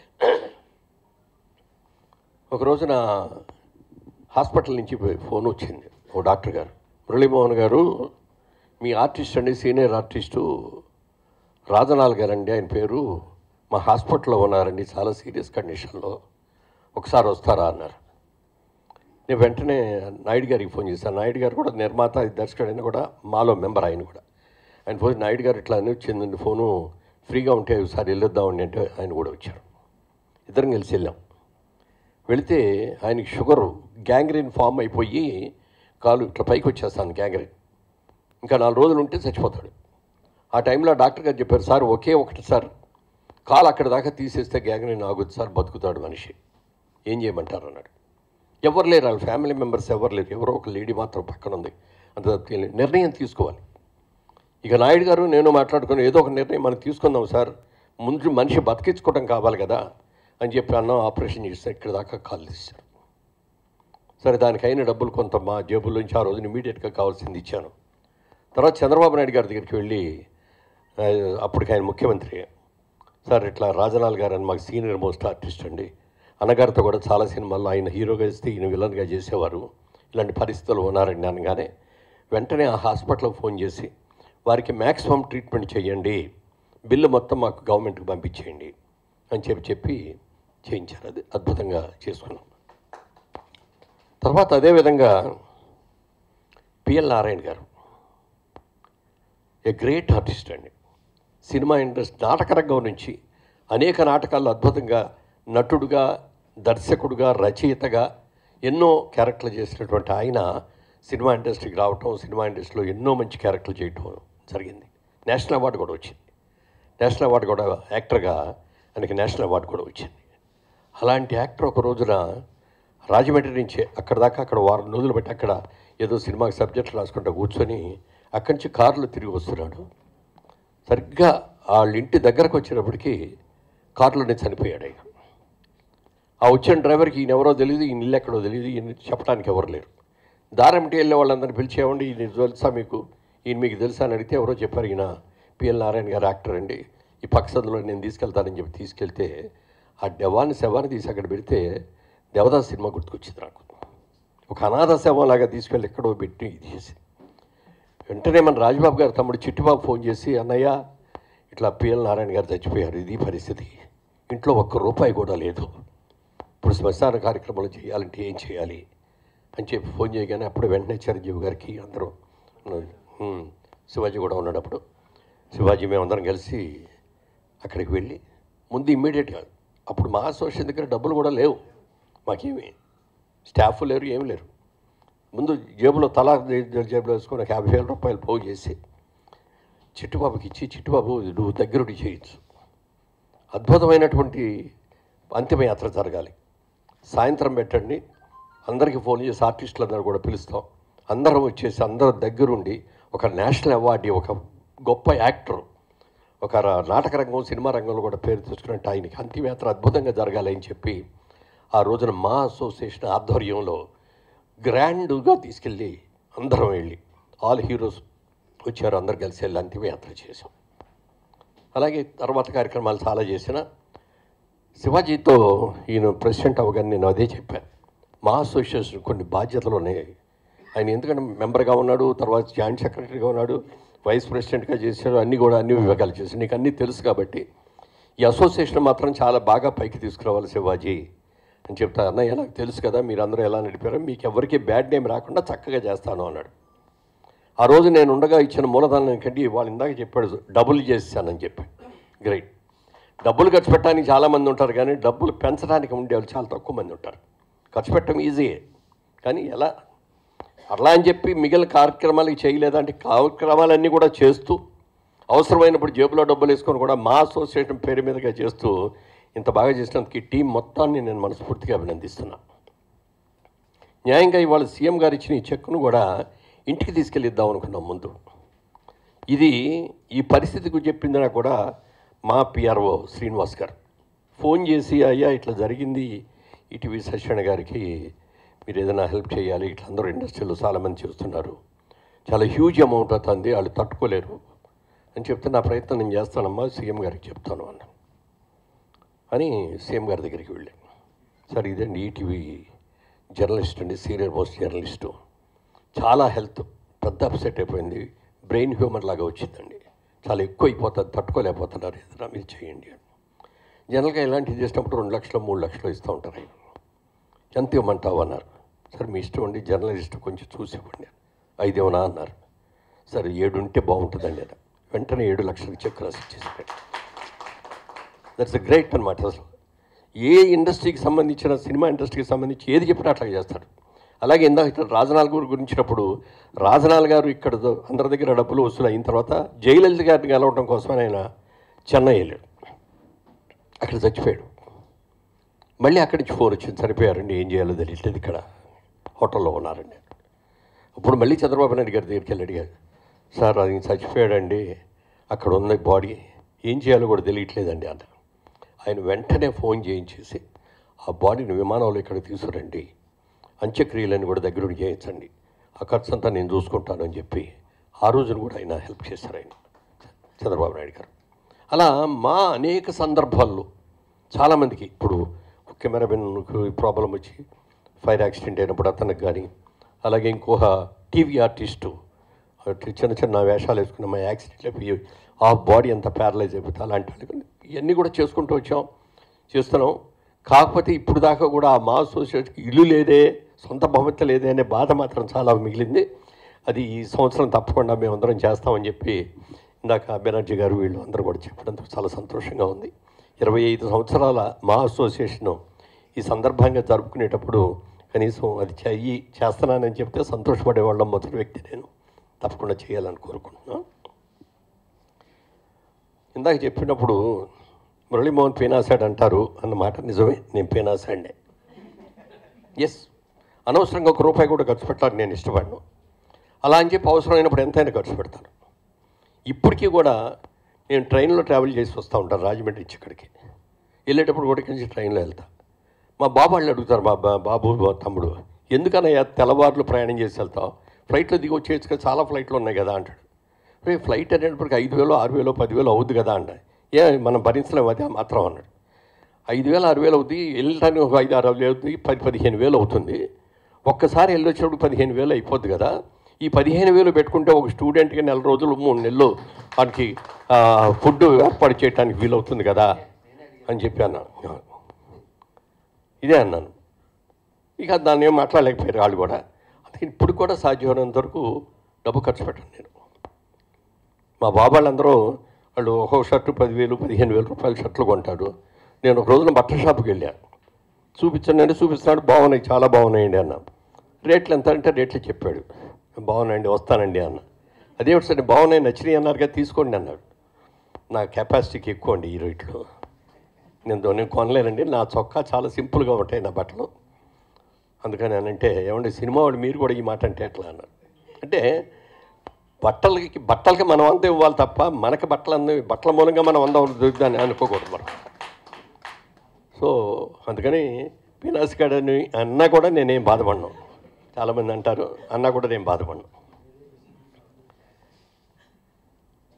ఒక రోజున హాస్పిటల్ నుంచి ఫోన్ వచ్చింది, ఓ డాక్టర్ గారు, మురళీమోహన్ గారు మీ ఆర్టిస్ట్ అండి, సీనియర్ ఆర్టిస్టు రాజనాల్ గారండి ఆయన పేరు, మా హాస్పిటల్లో ఉన్నారండి చాలా సీరియస్ కండిషన్లో, ఒకసారి వస్తారా అన్నారు. నేను వెంటనే నాయుడు గారికి ఫోన్ చేశాను. నాయుడు గారు కూడా నిర్మాత దర్శకుడైన కూడా మాలో మెంబర్, ఆయన కూడా. ఆయన ఫోన్ నాయుడు గారు ఇట్లా అని వచ్చిందండి ఫోను, ఫ్రీగా ఉంటే ఒకసారి వెళ్ళొద్దామండి అంటే ఆయన కూడా వచ్చారు. ఇద్దరం కలిసి వెళ్ళాం. వెళితే ఆయనకి షుగరు గ్యాంగ్రీన్ ఫామ్ అయిపోయి కాలు ఇట్లా పైకి వచ్చేస్తాను, గ్యాంగ్రీన్, ఇంకా 4 రోజులు ఉంటే చచ్చిపోతాడు. ఆ టైంలో డాక్టర్ గారు చెప్పారు, సార్ ఒకే ఒకటి సార్, కాలు అక్కడ దాకా తీసేస్తే గ్యాంగ్రీన్ ఆగుద్ది సార్, బతుకుతాడు మనిషి, ఏం చేయమంటారు అన్నాడు. ఎవరు లేరు, వాళ్ళ ఫ్యామిలీ మెంబర్స్ ఎవరు లేరు, ఎవరో ఒక లేడీ మాత్రం పక్కన ఉంది. అంత నిర్ణయం తీసుకోవాలి. ఇక నాయుడు గారు నేను మాట్లాడుకుని ఏదో ఒక నిర్ణయం మనం తీసుకుందాం సార్, ముందు మనిషి బతికించుకోవడం కావాలి కదా అని చెప్పి అన్నం ఆపరేషన్ చేస్తే ఇక్కడ దాకా కాలు తీశారు. సరే దానికి అయిన డబ్బులు కొంత మా జేబుల్లోంచి ఆ రోజున ఇమీడియట్గా కావాల్సింది ఇచ్చాను. తర్వాత చంద్రబాబు నాయుడు గారి దగ్గరికి వెళ్ళి, అప్పటికి ఆయన ముఖ్యమంత్రి, సార్ ఇట్లా రాజనాల్ గారు అని మాకు సీనియర్ మోస్ట్ ఆర్టిస్ట్ అండి, అన్నగారితో కూడా చాలా సినిమాల్లో ఆయన హీరోగా ఇస్తే ఈయన విలన్గా చేసేవారు, ఇలాంటి పరిస్థితులు ఉన్నారండి అనగానే వెంటనే ఆ హాస్పిటల్కి ఫోన్ చేసి వారికి మ్యాక్సిమం ట్రీట్మెంట్ చేయండి, బిల్లు మొత్తం మాకు గవర్నమెంట్కి పంపించేయండి అని చెప్పి చేయించారు. అది అద్భుతంగా చేసుకున్నాం. తర్వాత అదేవిధంగా PL Narayana garu a great artist అండి, సినిమా ఇండస్ట్రీ నాటకరంగం నుంచి అనేక నాటకాల్లో అద్భుతంగా నటుడుగా, దర్శకుడుగా, రచయితగా ఎన్నో క్యారెక్టర్లు చేసినటువంటి ఆయన సినిమా ఇండస్ట్రీకి రావటం, సినిమా ఇండస్ట్రీలో ఎన్నో మంచి క్యారెక్టర్లు చేయటం జరిగింది. నేషనల్ అవార్డు కూడా వచ్చింది. నేషనల్ అవార్డు కూడా యాక్టర్గా ఆయనకి నేషనల్ అవార్డు కూడా వచ్చింది. అలాంటి యాక్టర్ ఒక రోజున రాజమండ్రి నుంచి అక్కడ దాకా అక్కడ 1 వారం రోజులు బట్టి అక్కడ ఏదో సినిమాకి సబ్జెక్టులు రాసుకుంటూ కూర్చొని అక్కడి నుంచి కారులో తిరిగి వస్తున్నాడు. సరిగ్గా వాళ్ళ ఇంటి దగ్గరకు వచ్చేటప్పటికి కారులోనే చనిపోయాడు ఆయన. ఆ వచ్చిన డ్రైవర్కి ఈయన ఎవరో తెలియదు, ఈయన ఇల్లు ఎక్కడో తెలియదు, ఈయన చెప్పడానికి ఎవరు లేరు. దారంటి వెళ్ళే వాళ్ళందరినీ పిలిచేవండి, ఈయన తెలుసా మీకు, ఈయన మీకు తెలుసా అని అడిగితే ఎవరో చెప్పారు, ఈయన పిఎల్ నారాయణ గారు యాక్టర్ అండి, ఈ పక్క సందులో నేను తీసుకెళ్తానని చెప్పి తీసుకెళ్తే ఆ శవాన్ని తీసి అక్కడ పెడితే దేవదాస్ సినిమా గుర్తుకొచ్చింది నాకు. ఒక అనాథ శవంలాగా తీసుకెళ్ళి ఎక్కడో పెట్టి ఇది చేసి వెంటనే మన రాజబాబు గారు తమ్ముడు చిట్టిబాబు ఫోన్ చేసి, అన్నయ్య ఇట్లా పిఎల్ నారాయణ గారు చచ్చిపోయారు, ఇది పరిస్థితి, ఇంట్లో ₹1 కూడా లేదు, ఇప్పుడు శ్మశాన కార్యక్రమాలు చేయాలంటే ఏం చేయాలి అని చెప్పి ఫోన్ చేయగానే అప్పుడు వెంటనే చిరంజీవి గారికి అందరూ, శివాజీ కూడా ఉన్నాడు అప్పుడు, శివాజీ మేమందరం కలిసి అక్కడికి వెళ్ళి ముందు ఇమ్మీడియట్గా, అప్పుడు మా అసోసియేషన్ దగ్గర డబ్బులు కూడా లేవు, మాకేమి స్టాఫ్ లేరు, ఏమి లేరు, ముందు జేబులో జేబులో వేసుకొని ఒక ₹50,000 పోగు చేసి చిట్టుబాబుకి ఇచ్చి, చిట్టుబాబు నువ్వు దగ్గరుండి చేయొచ్చు, అద్భుతమైనటువంటి అంతిమయాత్ర జరగాలి, సాయంత్రం పెట్టండి, అందరికీ ఫోన్ చేసి ఆర్టిస్టులు అందరూ కూడా పిలుస్తాం, అందరం వచ్చేసి అందరూ దగ్గరుండి ఒక నేషనల్ అవార్డు, ఒక గొప్ప యాక్టర్, ఒక నాటక రంగం, సినిమా రంగంలో కూడా పేరు తెచ్చుకున్నట్టు ఆయనకి అంతిమయాత్ర అద్భుతంగా జరగాలి అని చెప్పి ఆ రోజున మా అసోసియేషన్ ఆధ్వర్యంలో గ్రాండ్గా తీసుకెళ్ళి అందరం వెళ్ళి ఆల్ హీరోస్ వచ్చారు, అందరు కలిసి వెళ్ళి అంతిమ యాత్ర చేశాం. అలాగే తర్వాత కార్యక్రమాలు చాలా చేసిన శివాజీతో ఈయన ప్రెసిడెంట్ అవగానే నేను అదే చెప్పాను, మా అసోసియేషన్ కొన్ని బాధ్యతలు ఉన్నాయి. ఆయన ఎందుకంటే మెంబర్గా ఉన్నాడు, తర్వాత జాయింట్ సెక్రటరీగా ఉన్నాడు, వైస్ ప్రెసిడెంట్గా చేశాడు, అన్నీ విభాగాలు చేశాడు, నీకు అన్నీ తెలుసు కాబట్టి ఈ అసోసియేషన్ మాత్రం చాలా బాగా పైకి తీసుకురావాలి శివాజీ అని చెప్తా. అన్నయ్య నాకు తెలుసు కదా మీరందరూ ఎలా నడిపారో, మీకు ఎవరికి బ్యాడ్ నేమ్ రాకుండా చక్కగా చేస్తాను అన్నాడు. ఆ రోజు నేను ఉండగా ఇచ్చిన మూలధనం కంటే వాళ్ళు ఇందాక చెప్పాడు డబ్బులు చేశానని చెప్పి. గ్రేట్. డబ్బులు ఖర్చు పెట్టడానికి చాలామంది ఉంటారు, కానీ డబ్బులు పెంచడానికి ఉండేవాళ్ళు చాలా తక్కువ మంది ఉంటారు. ఖర్చు పెట్టడం ఈజీయే, కానీ ఎలా అలా అని చెప్పి మిగిలిన కార్యక్రమాలకి చేయలేదంటే కార్యక్రమాలన్నీ కూడా చేస్తూ అవసరమైనప్పుడు జేబులో డబ్బులు వేసుకొని కూడా మా అసోసియేషన్ పేరు మీదుగా చేస్తూ ఇంత బాగా చేసినందుకు ఈ టీం మొత్తాన్ని నేను మనస్ఫూర్తిగా అభినందిస్తున్నా. న్యాయంగా ఇవాళ సీఎం గారు ఇచ్చిన ఈ చెక్కును కూడా ఇంటికి తీసుకెళ్ళిద్దాం అనుకున్నాం ముందు. ఇది ఈ పరిస్థితికి చెప్పిందినా కూడా మా పిఆర్ఓ శ్రీనివాస్ గారు ఫోన్ చేసి, అయ్యా ఇట్లా జరిగింది ఈటీవీ సత్యనారాయణ గారికి మీరు ఏదైనా హెల్ప్ చేయాలి, ఇట్లా అందరూ ఇండస్ట్రీలో చాలామంది చేస్తున్నారు, చాలా హ్యూజ్ అమౌంట్ అవుతుంది, వాళ్ళు తట్టుకోలేరు అని చెప్తే నా ప్రయత్నం నేను చేస్తానమ్మా, సీఎం గారికి చెప్తాను అని సీఎం గారి దగ్గరికి వెళ్ళాను. సార్ ఇదండి ఈటీవీ జర్నలిస్ట్ అండి, సీనియర్ మోస్ట్ జర్నలిస్టు, చాలా హెల్త్ పెద్ద అప్సెట్ అయిపోయింది, బ్రెయిన్ హ్యూమర్ లాగా వచ్చిందండి, చాలా ఎక్కువ అయిపోతుంది, తట్టుకోలేకపోతున్నారు, ఏదైనా మీరు చేయండి అని. జనరల్గా ఇలాంటివి చేసినప్పుడు 2 లక్షలు 3 లక్షలు ఇస్తూ ఉంటారు. ఎంత ఇవ్వమంటావు అన్నారు. సార్ మీ ఇష్టం అండి, జర్నలిస్ట్ కొంచెం చూసి ఇవ్వండి. 5 ఇవ్వనా అన్నారు. సార్ 7 ఉంటే బాగుంటుందండి అని వెంటనే 7 లక్షలకు చెక్ రాసి ఇచ్చేసారు. దట్స్ ఎ గ్రేట్ అనమాట. అసలు ఏ ఇండస్ట్రీకి సంబంధించిన సినిమా ఇండస్ట్రీకి సంబంధించి ఏది చెప్పినా అట్లా చేస్తాడు. అలాగే ఇందాక రాజనాల్ గారు గురించినప్పుడు రాజనాల్ గారు ఇక్కడ అందరి దగ్గర డబ్బులు వసూలు అయిన తర్వాత జయలలిత గారిని కలవడం కోసమని ఆయన చెన్నై వెళ్ళాడు, అక్కడ చచ్చిపోయాడు. మళ్ళీ అక్కడి నుంచి ఫోన్ వచ్చింది, సరిపోయారండి, ఏం చేయాలో తెలియట్లేదు, ఇక్కడ హోటల్లో ఉన్నారండి. అప్పుడు మళ్ళీ చంద్రబాబు నాయుడు గారి దగ్గరికి వెళ్ళి అడిగారు, సార్ అది చచ్చిపోయాడండి, అక్కడ ఉన్న బాడీ ఏం చేయాలో కూడా తెలియట్లేదండి అన్న. ఆయన వెంటనే ఫోన్ చేయించేసి ఆ బాడీని విమానంలో ఇక్కడ తీసుకురండి, అంత్యక్రియలను కూడా దగ్గరుండి చేయించండి, ఆ ఖర్చు అంతా నేను చూసుకుంటాను అని చెప్పి ఆ రోజున కూడా ఆయన హెల్ప్ చేశారు ఆయన చంద్రబాబు నాయుడు గారు. అలా మా అనేక సందర్భాల్లో చాలామందికి, ఇప్పుడు కెమెరామెన్కు ప్రాబ్లం వచ్చి ఫైర్ యాక్సిడెంట్ అయినప్పుడు అతనికి కానీ, అలాగే ఇంకొక టీవీ ఆర్టిస్టు చిన్న చిన్న వేషాలు వేసుకున్న మా యాక్సిడెంట్ అయిపోయి ఆ బాడీ అంతా ప్యారలైజ్ అయిపోతే అలాంటి ఇవన్నీ కూడా చేసుకుంటూ చేస్తున్నాం. కాకపోతే ఇప్పుడు దాకా కూడా ఆ మా అసోసియేషన్కి ఇల్లు లేదే, సొంత భవనత లేదే అనే బాధ మాత్రం చాలా మిగిలింది. అది ఈ సంవత్సరం తప్పకుండా మేమందరం చేస్తామని చెప్పి ఇందాక బెనర్జీ గారు వీళ్ళు అందరూ కూడా చెప్పడంతో చాలా సంతోషంగా ఉంది. 25 సంవత్సరాల మా అసోసియేషను ఈ సందర్భంగా జరుపుకునేటప్పుడు కనీసం అది చేస్తున్నానని చెప్తే సంతోషపడేవాళ్ళం మొదటి వ్యక్తి నేను. తప్పకుండా చేయాలని కోరుకుంటున్నాను. ఇందాక చెప్పినప్పుడు మురళీమోహన్ పేనాసాడ్ అంటారు అన్నమాట నిజమే, నేను పేనాసాడ్నే. ఎస్, అనవసరంగా ₹1 కూడా ఖర్చు పెట్టాలని నేను ఇష్టపడను. అలా అని చెప్పి అవసరమైనప్పుడు ఎంతైనా ఖర్చు పెడతాను. ఇప్పటికీ కూడా నేను ట్రైన్లో ట్రావెల్ చేసి వస్తూ ఉంటాను, రాజమండ్రి నుంచి ఇక్కడికి వెళ్ళేటప్పుడు కూడా ఇక్కడి నుంచి ట్రైన్లో వెళ్తా. మా బాబు వాళ్ళు అడుగుతారు, మా బాబు తమ్ముడు, ఎందుకన్నా తెల్లవారులు ప్రయాణం చేసి వెళ్తావు, ఫ్లైట్లో దిగి వచ్చేసి కదా, చాలా ఫ్లైట్లు ఉన్నాయి కదా అంటాడు. ఫ్లైట్ అనేటప్పటికి 5,000 6,000 10,000 అవుద్ది కదా అంట. మనం భరించలేము అది మాత్రం అన్నాడు. 5,000 6,000 అవుతుంది, వెళ్ళడానికి ఒక 5-6 వేలు అవుతుంది, 10-15 అవుతుంది. ఒక్కసారి వెళ్ళొచ్చినప్పుడు 15,000 అయిపోద్ది కదా. ఈ 15,000 పెట్టుకుంటే ఒక స్టూడెంట్కి 4 రోజులు 3 నెలలు వానికి ఫుడ్ ఏర్పాటు చేయడానికి వీలవుతుంది కదా అని చెప్పి అన్నాను. ఇదే అన్నాను. ఇక దాన్ని ఏం మాట్లాడలేకపోయారు వాళ్ళు కూడా. అందుకని ఇప్పుడు కూడా సాధ్యమైనంత వరకు డబ్బు ఖర్చు పెట్టండి. నేను మా బాబాళ్ళందరూ వాళ్ళు ఒక్కొక్క షర్టు 10,000 15,000 షర్ట్లు కొంటాడు. నేను ఒక రోజున బట్టల షాప్కి వెళ్ళాను, చూపించండి చూపిస్తున్నాడు, బాగున్నాయి చాలా బాగున్నాయండి అన్న. రేట్లు ఎంత అంటే రేట్లు చెప్పాడు, బాగున్నాయండి వస్తానండి అన్న. అదేమిటి సార్ బాగున్నాయి నచ్చినాయి అన్నారు కదా తీసుకోండి అన్నాడు. నా కెపాసిటీకి ఎక్కువ అండి ఈ రేట్లు, నేను కొనలేనండి, నా చొక్కా చాలా సింపుల్గా ఉంటాయి నా బట్టలు, అందుకని అంటే ఏమంటే సినిమా వాడు మీరు కూడా ఈ మాట అంటే ఎట్లా అన్నారు. అంటే బట్టలకి మనం అంతా ఇవ్వాలి తప్ప మనకి బట్టల మూలంగా మనం అందం దొరుకుతాన్ని అనుకోకూడదు మనం. సో అందుకని పినాసికాడని అన్నా కూడా నేనేం బాధపడను. చాలామంది అంటారు, అన్నా కూడా నేను బాధపడను.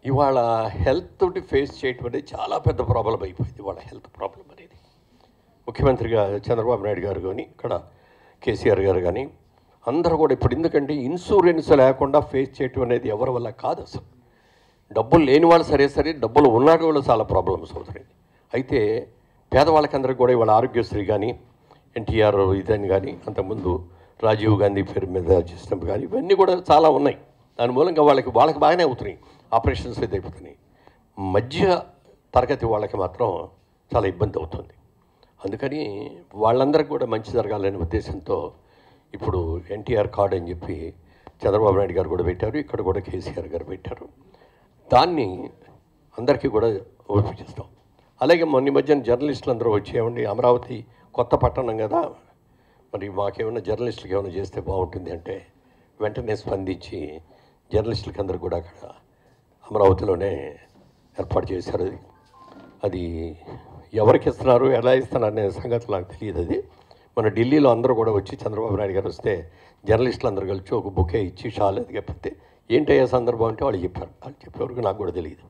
ఇవాళ హెల్త్ తోటి ఫేస్ చేయటం అనేది చాలా పెద్ద ప్రాబ్లం అయిపోయింది. ఇవాళ హెల్త్ ప్రాబ్లం అనేది ముఖ్యమంత్రిగా చంద్రబాబు నాయుడు గారు కానీ ఇక్కడ కేసీఆర్ గారు కానీ అందరూ కూడా ఇప్పుడు ఎందుకంటే ఇన్సూరెన్స్ లేకుండా ఫేస్ చేయటం అనేది ఎవరి వల్ల కాదు. అసలు డబ్బులు లేని వాళ్ళు సరే డబ్బులు ఉన్నాడు వాళ్ళు చాలా ప్రాబ్లమ్స్ అవుతున్నాయి. అయితే పేదవాళ్ళకి అందరికి కూడా ఇవాళ ఆరోగ్యశ్రీ కానీ ఎన్టీఆర్ ఇదని కానీ అంతకుముందు రాజీవ్ గాంధీ పేరు మీద సిస్టమ్ కానీ ఇవన్నీ కూడా చాలా ఉన్నాయి. దాని మూలంగా వాళ్ళకి బాగానే అవుతున్నాయి, ఆపరేషన్స్ అయితే అయిపోతున్నాయి. మధ్య తరగతి వాళ్ళకి మాత్రం చాలా ఇబ్బంది అవుతుంది. అందుకని వాళ్ళందరికీ కూడా మంచి జరగాలనే ఉద్దేశంతో ఇప్పుడు ఎన్టీఆర్ కార్డు అని చెప్పి చంద్రబాబు నాయుడు గారు కూడా పెట్టారు, ఇక్కడ కూడా కేసీఆర్ గారు పెట్టారు. దాన్ని అందరికీ కూడా ఓపిస్తాం. అలాగే మొన్న మధ్యన జర్నలిస్టులు అందరూ వచ్చేయండి, అమరావతి కొత్త పట్టణం కదా, మరి మాకేమైనా జర్నలిస్టులకి ఏమైనా చేస్తే బాగుంటుంది అంటే వెంటనే స్పందించి జర్నలిస్టులకి అందరూ కూడా అక్కడ అమరావతిలోనే ఏర్పాటు చేశారు. అది ఎవరికి ఇస్తున్నారు, ఎలా ఇస్తున్నారు అనే సంగతి నాకు తెలియదు. అది మన ఢిల్లీలో అందరూ కూడా వచ్చి చంద్రబాబు నాయుడు గారు వస్తే జర్నలిస్టులు అందరూ కలిసి ఒక బుకే ఇచ్చి షాల్ ఎదిగిపోతే ఏంటయ్యే సందర్భం అంటే వాళ్ళు చెప్పారు. వాళ్ళు చెప్పేవరకు నాకు కూడా తెలియదు.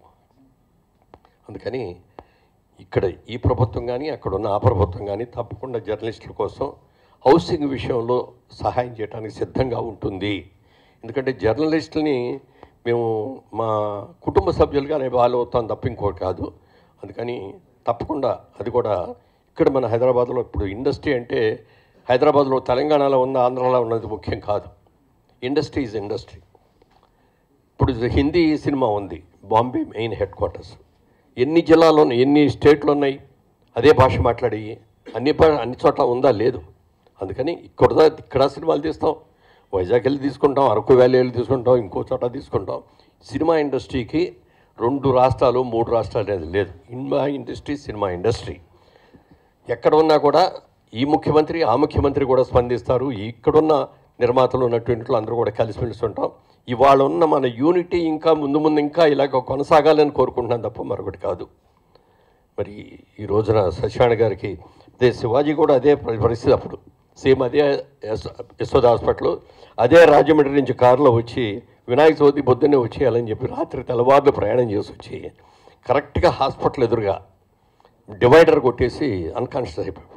అందుకని ఇక్కడ ఈ ప్రభుత్వం కానీ అక్కడున్న ఆ ప్రభుత్వం కానీ తప్పకుండా జర్నలిస్టుల కోసం హౌసింగ్ విషయంలో సహాయం చేయడానికి సిద్ధంగా ఉంటుంది. ఎందుకంటే జర్నలిస్టులని మేము మా కుటుంబ సభ్యులుగానే ఫాలో అవుతాం తప్ప ఇంకోటి కాదు. అందుకని తప్పకుండా అది కూడా ఇక్కడ మన హైదరాబాద్లో ఇప్పుడు ఇండస్ట్రీ అంటే హైదరాబాద్లో తెలంగాణలో ఉన్న ఆంధ్రాలో ఉన్నది ముఖ్యం కాదు. Industry is industry. ఇప్పుడు హిందీ సినిమా ఉంది, బాంబే మెయిన్ హెడ్ క్వార్టర్స్. ఎన్ని జిల్లాలో ఎన్ని స్టేట్లు ఉన్నాయి అదే భాష మాట్లాడి అన్ని చోట్ల ఉందా లేదు. అందుకని ఇక్కడ సినిమాలు తీస్తాం, వైజాగ్ వెళ్ళి తీసుకుంటాం, అరకు వ్యాలీ వెళ్ళి తీసుకుంటాం, ఇంకో చోట తీసుకుంటాం. సినిమా ఇండస్ట్రీకి 2 రాష్ట్రాలు 3 రాష్ట్రాలు అనేది లేదు. సినిమా ఇండస్ట్రీ ఎక్కడ ఉన్నా కూడా ఈ ముఖ్యమంత్రి ఆ ముఖ్యమంత్రి కూడా స్పందిస్తారు. ఇక్కడున్న నిర్మాతలు ఉన్నటువంటి అందరూ కూడా కలిసిమెలిసి ఉంటాం. ఇవాళ ఉన్న మన యూనిటీ ఇంకా ముందు ఇంకా ఇలాగ కొనసాగాలని కోరుకుంటున్నాను తప్ప మరొకటి కాదు. మరి ఈ రోజున సత్యనారాయణ గారికి అదే శివాజీ కూడా అదే పరిస్థితి. అప్పుడు సేమ్ అదే యశోద హాస్పిటల్, అదే రాజమండ్రి నుంచి కారులో వచ్చి వినాయక చవితి పొద్దున్నే వచ్చేయాలని చెప్పి రాత్రి తెల్లవారులు ప్రయాణం చేసి వచ్చి కరెక్ట్గా హాస్పిటల్ ఎదురుగా డివైడర్ కొట్టేసి అన్కాన్షియస్ అయిపోయాడు.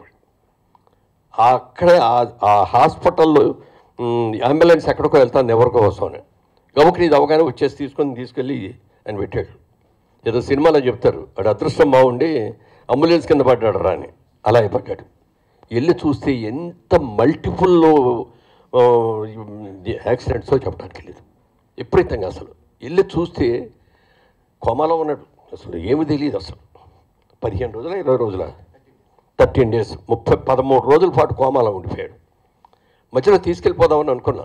అక్కడే ఆ హాస్పిటల్లో అంబులెన్స్ ఎక్కడికో వెళ్తాను ఎవరికో వస్తాను, గబుకి ఇది అవగానే వచ్చేసి తీసుకెళ్ళి ఆయన పెట్టాడు. ఏదో సినిమాలో చెప్తారు వాడు అదృష్టం బాగుండి అంబులెన్స్ కింద పడ్డాడు రా అని, అలా అయిపడ్డాడు. వెళ్ళి చూస్తే ఎంత మల్టిపుల్ యాక్సిడెంట్సో చెప్పడానికి లేదు. విపరీతంగా అసలు వెళ్ళి చూస్తే కోమాలో ఉన్నాడు. అసలు ఏమి తెలియదు. అసలు 15 రోజుల 20 రోజుల 13 days 13 రోజుల పాటు కోమాలో ఉండిపోయాడు. మధ్యలో తీసుకెళ్ళిపోదామని అనుకున్నా,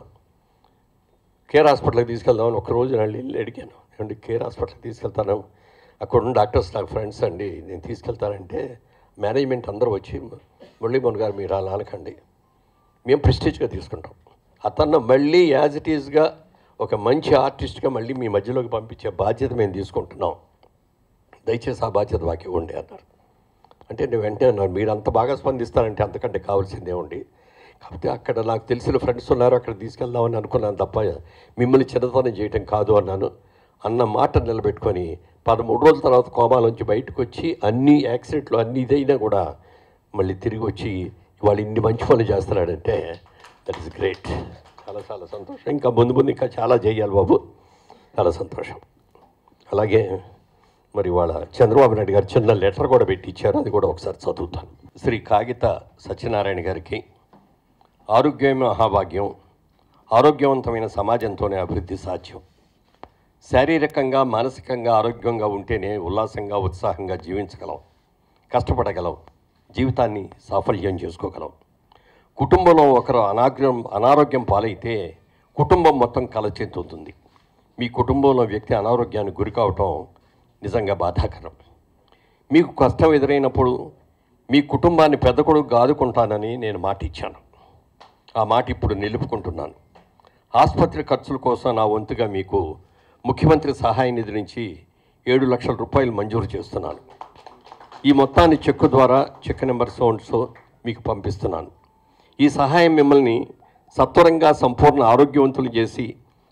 కేర్ హాస్పిటల్కి తీసుకెళ్దామని ఒక్కరోజు వెళ్ళి అడిగాను, ఏమండి కేర్ హాస్పిటల్కి తీసుకెళ్తాను, అక్కడున్న డాక్టర్స్ నాకు ఫ్రెండ్స్ అండి, నేను తీసుకెళ్తానంటే మేనేజ్మెంట్ అందరూ వచ్చి మురళీమోహన్ గారు మీరు అలా అనకండి, మేము ప్రెస్టీజ్గా తీసుకుంటాం, అతన్ని మళ్ళీ యాజ్ ఇట్ ఈజ్గా ఒక మంచి ఆర్టిస్ట్గా మళ్ళీ మీ మధ్యలోకి పంపించే బాధ్యత మేము తీసుకుంటున్నాం, దయచేసి ఆ బాధ్యత మాకు ఇవ్వండి అన్నారు. అంటే నేను వెంటనే అన్నారు మీరు అంత బాగా స్పందిస్తారంటే అంతకంటే కావాల్సిందే ఉండి, కాకపోతే అక్కడ నాకు తెలిసిన ఫ్రెండ్స్ ఉన్నారు అక్కడ తీసుకెళ్దామని అనుకున్నాను తప్ప మిమ్మల్ని చిన్నతనం చేయటం కాదు అన్నాను. అన్న మాట నిలబెట్టుకొని 13 రోజుల తర్వాత కోమాలోంచి బయటకు వచ్చి అన్ని యాక్సిడెంట్లు అన్ని ఇదైనా కూడా మళ్ళీ తిరిగి వచ్చి వాళ్ళు ఇన్ని మంచి పనులు చేస్తున్నాడంటే దట్ ఈస్ గ్రేట్. చాలా చాలా సంతోషం. ఇంకా ముందు ఇంకా చాలా చేయాలి బాబు, చాలా సంతోషం. అలాగే మరి వాళ్ళ చంద్రబాబు నాయుడు గారు చిన్న లెటర్ కూడా పెట్టి ఇచ్చారు, అది కూడా ఒకసారి చదువుతాను. శ్రీ కాగిత సత్యనారాయణ గారికి ఆరోగ్యమే మహాభాగ్యం, ఆరోగ్యవంతమైన సమాజంతోనే అభివృద్ధి సాధ్యం. శారీరకంగా మానసికంగా ఆరోగ్యంగా ఉంటేనే ఉల్లాసంగా ఉత్సాహంగా జీవించగలం, కష్టపడగలం, జీవితాన్ని సాఫల్యం చేసుకోగలం. కుటుంబంలో ఒకరు అనారోగ్యం పాలైతే కుటుంబం మొత్తం కలచెందుతుంది. మీ కుటుంబంలో వ్యక్తి అనారోగ్యానికి గురి కావటం నిజంగా బాధాకరం. మీకు కష్టం ఎదురైనప్పుడు మీ కుటుంబాన్ని పెద్ద కొడుకు ఆదుకుంటానని నేను మాట ఇచ్చాను. ఆ మాట ఇప్పుడు నిలుపుకుంటున్నాను. ఆసుపత్రి ఖర్చుల కోసం నా వంతుగా మీకు ముఖ్యమంత్రి సహాయ నిధి నుంచి 7 లక్షల రూపాయలు మంజూరు చేస్తున్నాను. ఈ మొత్తాన్ని చెక్కు ద్వారా చెక్ నెంబర్ సౌండ్స్ మీకు పంపిస్తున్నాను. ఈ సహాయం మిమ్మల్ని సత్వరంగా సంపూర్ణ ఆరోగ్యవంతులు చేసి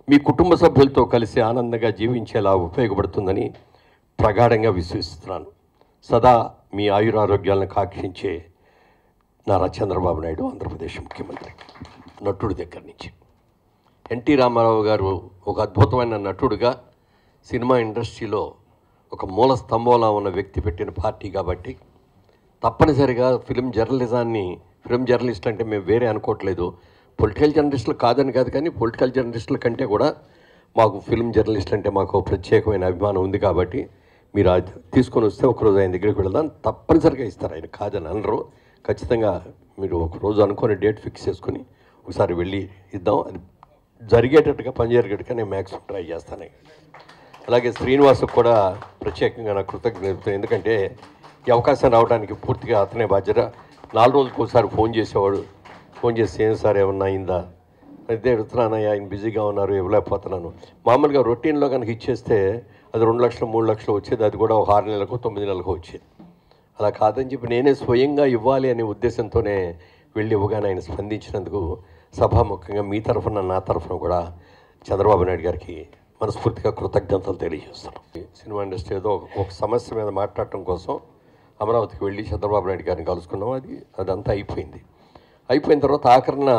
మీ కుటుంబ సభ్యులతో కలిసి ఆనందంగా జీవించేలా ఉపయోగపడుతుందని ప్రగాఢంగా విశ్వసిస్తున్నాను. సదా మీ ఆయురారోగ్యాలను కాక్షించే నారా చంద్రబాబు నాయుడు, ఆంధ్రప్రదేశ్ ముఖ్యమంత్రి. నటుడి దగ్గర నుంచి ఎన్టీ రామారావు గారు ఒక అద్భుతమైన నటుడుగా సినిమా ఇండస్ట్రీలో ఒక మూల స్తంభంలా ఉన్న వ్యక్తి పెట్టిన పార్టీ కాబట్టి తప్పనిసరిగా ఫిల్మ్ జర్నలిస్ట్ అంటే మేము వేరే అనుకోవట్లేదు, పొలిటికల్ జర్నలిస్టులు కాదని కాదు, కానీ పొలిటికల్ జర్నలిస్టుల కంటే కూడా మాకు ఫిల్మ్ జర్నలిస్ట్ అంటే మాకు ప్రత్యేకమైన అభిమానం ఉంది. కాబట్టి మీరు అది తీసుకొని వస్తే ఒకరోజు ఆయన దగ్గరికి వెళదాం, తప్పనిసరిగా ఇస్తారు, ఆయన కాదని అనరు. ఖచ్చితంగా మీరు ఒకరోజు అనుకుని డేట్ ఫిక్స్ చేసుకుని ఒకసారి వెళ్ళి ఇద్దాం. అది జరిగేటట్టుగా పని జరిగేట్టుగా నేను మ్యాక్సిమం ట్రై చేస్తాను. అలాగే శ్రీనివాసుకు కూడా ప్రత్యేకంగా నా కృతజ్ఞత, ఎందుకంటే ఈ అవకాశం రావడానికి పూర్తిగా అతనే బాధ్యత. 4 రోజులకు ఒకసారి ఫోన్ చేసేవాడు. ఫోన్ చేసి ఏం సార్ ఏమన్నా అయిందా అయితే అడుగుతున్నానయ్యా, ఆయన బిజీగా ఉన్నారు, ఇవ్వలేకపోతున్నాను. మామూలుగా రొటీన్లో కనుక ఇచ్చేస్తే అది 2 లక్షలు 3 లక్షలు వచ్చేది, అది కూడా 6 నెలలకు 9 నెలలకు వచ్చేది. అలా కాదని చెప్పి నేనే స్వయంగా ఇవ్వాలి అనే ఉద్దేశంతోనే వెళ్ళి ఇవ్వగానే ఆయన స్పందించినందుకు సభాముఖంగా మీ తరఫున నా తరఫున కూడా చంద్రబాబు నాయుడు గారికి మనస్ఫూర్తిగా కృతజ్ఞతలు తెలియజేస్తున్నాం. సినిమా ఇండస్ట్రీ ఏదో ఒక సమస్య మీద మాట్లాడటం కోసం అమరావతికి వెళ్ళి చంద్రబాబు నాయుడు గారిని కలుసుకున్నాం. అదంతా అయిపోయిన తర్వాత ఆఖరణ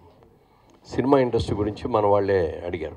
సినిమా ఇండస్ట్రీ గురించి మన వాళ్ళే అడిగారు.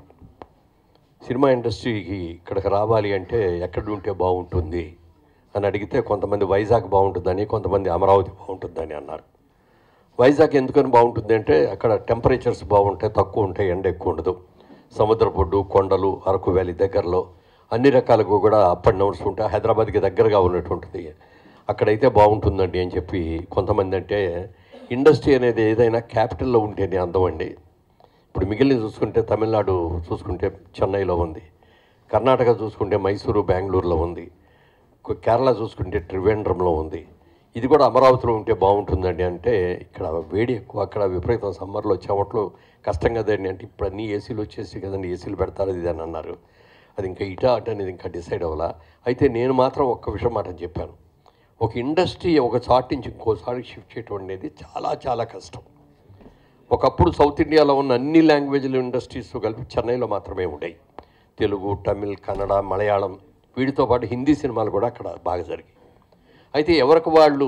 సినిమా ఇండస్ట్రీకి ఇక్కడికి రావాలి అంటే ఎక్కడ ఉంటే బాగుంటుంది అని అడిగితే కొంతమంది వైజాగ్ బాగుంటుందని, కొంతమంది అమరావతి బాగుంటుందని అన్నారు. వైజాగ్ ఎందుకని బాగుంటుంది అంటే అక్కడ టెంపరేచర్స్ బాగుంటాయి, తక్కువ ఉంటాయి, ఎండ ఎక్కువ ఉండదు, సముద్రపొడ్డు, కొండలు, అరకు వ్యాలీ దగ్గరలో అన్ని రకాలుగా కూడా అప్ అండ్ డౌన్స్ ఉంటాయి, హైదరాబాద్కి దగ్గరగా ఉన్నటువంటిది, అక్కడైతే బాగుంటుందండి అని చెప్పి కొంతమంది. అంటే ఇండస్ట్రీ అనేది ఏదైనా క్యాపిటల్లో ఉంటేనే అందం అండి. ఇప్పుడు మిగిలిన చూసుకుంటే తమిళనాడు చూసుకుంటే చెన్నైలో ఉంది, కర్ణాటక చూసుకుంటే మైసూరు బెంగళూరులో ఉంది, కేరళ చూసుకుంటే త్రివేంద్రంలో ఉంది. ఇది కూడా అమరావతిలో ఉంటే బాగుంటుందండి అంటే ఇక్కడ వేడి ఎక్కువ, అక్కడ విపరీతం సమ్మర్లో చెమట్లు కష్టం కదండి అంటే ఇప్పుడు అన్నీ ఏసీలు వచ్చేసి కదండి, ఏసీలు పెడతారు ఇది అని అన్నారు. అది ఇంకా ఇటా అట అనేది ఇంకా డిసైడ్ అవ్వాలా. అయితే నేను మాత్రం ఒక్క విషయం మాట చెప్పాను, ఒక ఇండస్ట్రీ ఒక చోటు నుంచి ఇంకోసారికి షిఫ్ట్ చేయడం అనేది చాలా చాలా కష్టం. ఒకప్పుడు సౌత్ ఇండియాలో ఉన్న అన్ని లాంగ్వేజ్ల ఇండస్ట్రీస్ కలిపి చెన్నైలో మాత్రమే ఉండేవి. తెలుగు, తమిళ్, కన్నడ, మలయాళం, వీటితో పాటు హిందీ సినిమాలు కూడా అక్కడ బాగా జరిగాయి. అయితే ఎవరికి వాళ్ళు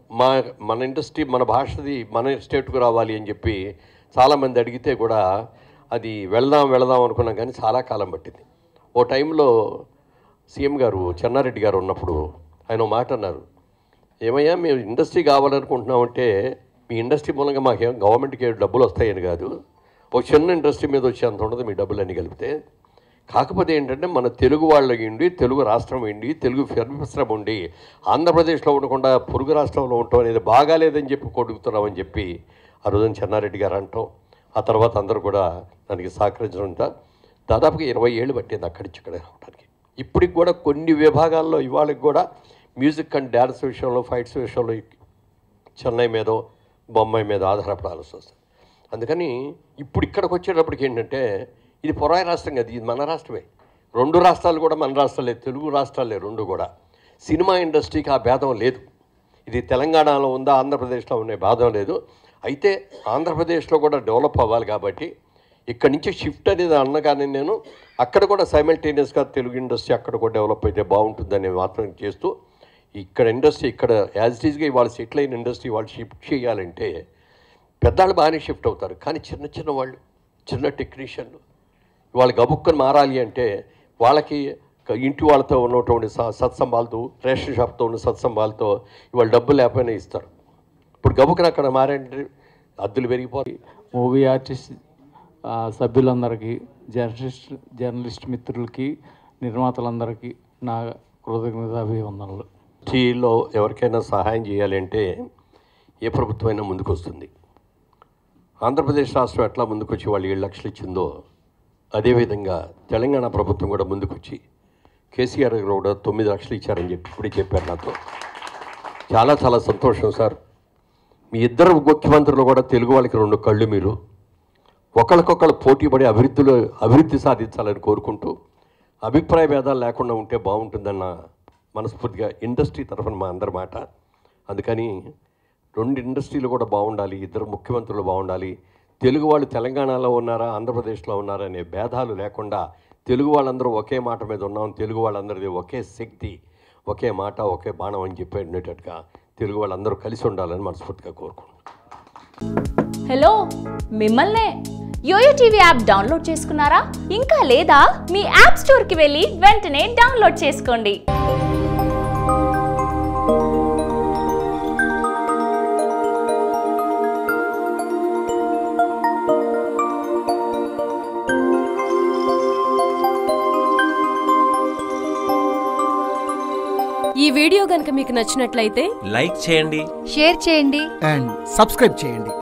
మన ఇండస్ట్రీ మన భాషది మన స్టేట్కు రావాలి అని చెప్పి చాలామంది అడిగితే కూడా అది వెళదాం అనుకున్నాం, కానీ చాలా కాలం పట్టింది. ఓ టైంలో సీఎం గారు చెన్నారెడ్డి గారు ఉన్నప్పుడు ఆయన మాట అన్నారు, ఏమయ్యా మేము ఇండస్ట్రీ కావాలనుకుంటున్నామంటే మీ ఇండస్ట్రీ మూలంగా మాకేం గవర్నమెంట్కి డబ్బులు వస్తాయని కాదు, ఒక చిన్న ఇండస్ట్రీ మీద వచ్చే అంత ఉండదు మీ డబ్బులన్నీ కలిపితే. కాకపోతే ఏంటంటే మన తెలుగు వాళ్ళకి ఉండి, తెలుగు రాష్ట్రం ఉండి, తెలుగు పరిశ్రమ ఉండి, ఆంధ్రప్రదేశ్లో ఉండకుండా పొరుగు రాష్ట్రంలో ఉండటం అనేది బాగాలేదని చెప్పి కొడుకుతున్నామని చెప్పి ఆ రోజున చెన్నారెడ్డి గారు అంటాం. ఆ తర్వాత అందరూ కూడా దానికి సహకరించడం. దాదాపుగా 20 ఏళ్ళు పట్టింది అక్కడి నుంచి ఇక్కడ రావడానికి. ఇప్పటికి కూడా కొన్ని విభాగాల్లో ఇవాళకి కూడా మ్యూజిక్ అండ్ డ్యాన్స్ విషయంలో, ఫైట్స్ విషయంలో చెన్నై మీదో బొంబాయి మీద ఆధారపడాల్సి వస్తుంది. అందుకని ఇప్పుడు ఇక్కడికి వచ్చేటప్పటికి ఏంటంటే ఇది పొరాయి రాష్ట్రం కదా, ఇది మన రాష్ట్రమే. 2 రాష్ట్రాలు కూడా మన రాష్ట్రాలే, తెలుగు రాష్ట్రాలే 2 కూడా. సినిమా ఇండస్ట్రీకి ఆ భేదం లేదు. ఇది తెలంగాణలో ఉందా ఆంధ్రప్రదేశ్లో ఉండే భేదం లేదు. అయితే ఆంధ్రప్రదేశ్లో కూడా డెవలప్ అవ్వాలి కాబట్టి ఇక్కడి నుంచి షిఫ్ట్ అనేది అన్నగానే నేను అక్కడ కూడా సైమల్టేనియస్గా తెలుగు ఇండస్ట్రీ అక్కడ కూడా డెవలప్ అయితే బాగుంటుందని మాత్రం చేస్తూ ఇక్కడ ఇండస్ట్రీ ఇక్కడ యాజ్ ఇట్ ఈజ్గా ఇవాళ సెటిల్ అయిన ఇండస్ట్రీ వాళ్ళు షిఫ్ట్ చేయాలంటే పెద్దవాళ్ళు బాగానే షిఫ్ట్ అవుతారు, కానీ చిన్న వాళ్ళు, చిన్న టెక్నీషియన్లు వాళ్ళు గబుక్కని మారాలి అంటే వాళ్ళకి ఇంటి వాళ్ళతో ఉన్నటువంటి సత్సంబాలతో, రేషన్ షాప్తో ఉన్న సత్సంబాలతో ఇవాళ డబ్బులు లేకపోయినా ఇస్తారు. ఇప్పుడు గబుక్కని అక్కడ మారంటే అద్దులు పెరిగిపోయి. మూవీ ఆర్టిస్ట్ సభ్యులందరికీ, జర్నలిస్ట్ మిత్రులకి, నిర్మాతలందరికీ నా కృతజ్ఞతాభివందనలు. టీలో ఎవరికైనా సహాయం చేయాలంటే ఏ ప్రభుత్వమైనా ముందుకు వస్తుంది. ఆంధ్రప్రదేశ్ రాష్ట్రం ఎట్లా ముందుకొచ్చి వాళ్ళు 7 లక్షలు ఇచ్చిందో అదేవిధంగా తెలంగాణ ప్రభుత్వం కూడా ముందుకొచ్చి కేసీఆర్ గారు కూడా 9 లక్షలు ఇచ్చారని చెప్పి ఇప్పుడే చెప్పారు నాతో. చాలా చాలా సంతోషం సార్. మీ ఇద్దరు ముఖ్యమంత్రులు కూడా తెలుగు వాళ్ళకి 2 కళ్ళు. మీరు ఒకరికొకరు పోటీపడి అభివృద్ధి సాధించాలని కోరుకుంటూ అభిప్రాయ భేదాలు లేకుండా ఉంటే బాగుంటుందన్న మనస్ఫూర్తిగా ఇండస్ట్రీ తరఫున మా అందరి మాట. అందుకని 2 ఇండస్ట్రీలు కూడా బాగుండాలి, 2 ముఖ్యమంత్రులు బాగుండాలి, తెలుగు వాళ్ళు తెలంగాణలో ఉన్నారా, ఆంధ్రప్రదేశ్లో ఉన్నారా అనే భేదాలు లేకుండా తెలుగు వాళ్ళందరూ ఒకే మాట మీద ఉన్నాం, తెలుగు వాళ్ళందరిది ఒకే శక్తి, ఒకే మాట, ఒకే బాణం అని చెప్పి ఉండేటట్టుగా తెలుగు వాళ్ళందరూ కలిసి ఉండాలని మనస్ఫూర్తిగా కోరుకుంటున్నాను. హలో, మిమ్మల్నే. యోయో టీవీ యాప్ డౌన్లోడ్ చేసుకున్నారా? ఇంకా లేదా? మీ యాప్ స్టోర్కి వెళ్ళి వెంటనే డౌన్లోడ్ చేసుకోండి. ఈ వీడియో గనుక మీకు నచ్చినట్లయితే లైక్ చేయండి, షేర్ చేయండి అండ్ సబ్స్క్రైబ్ చేయండి.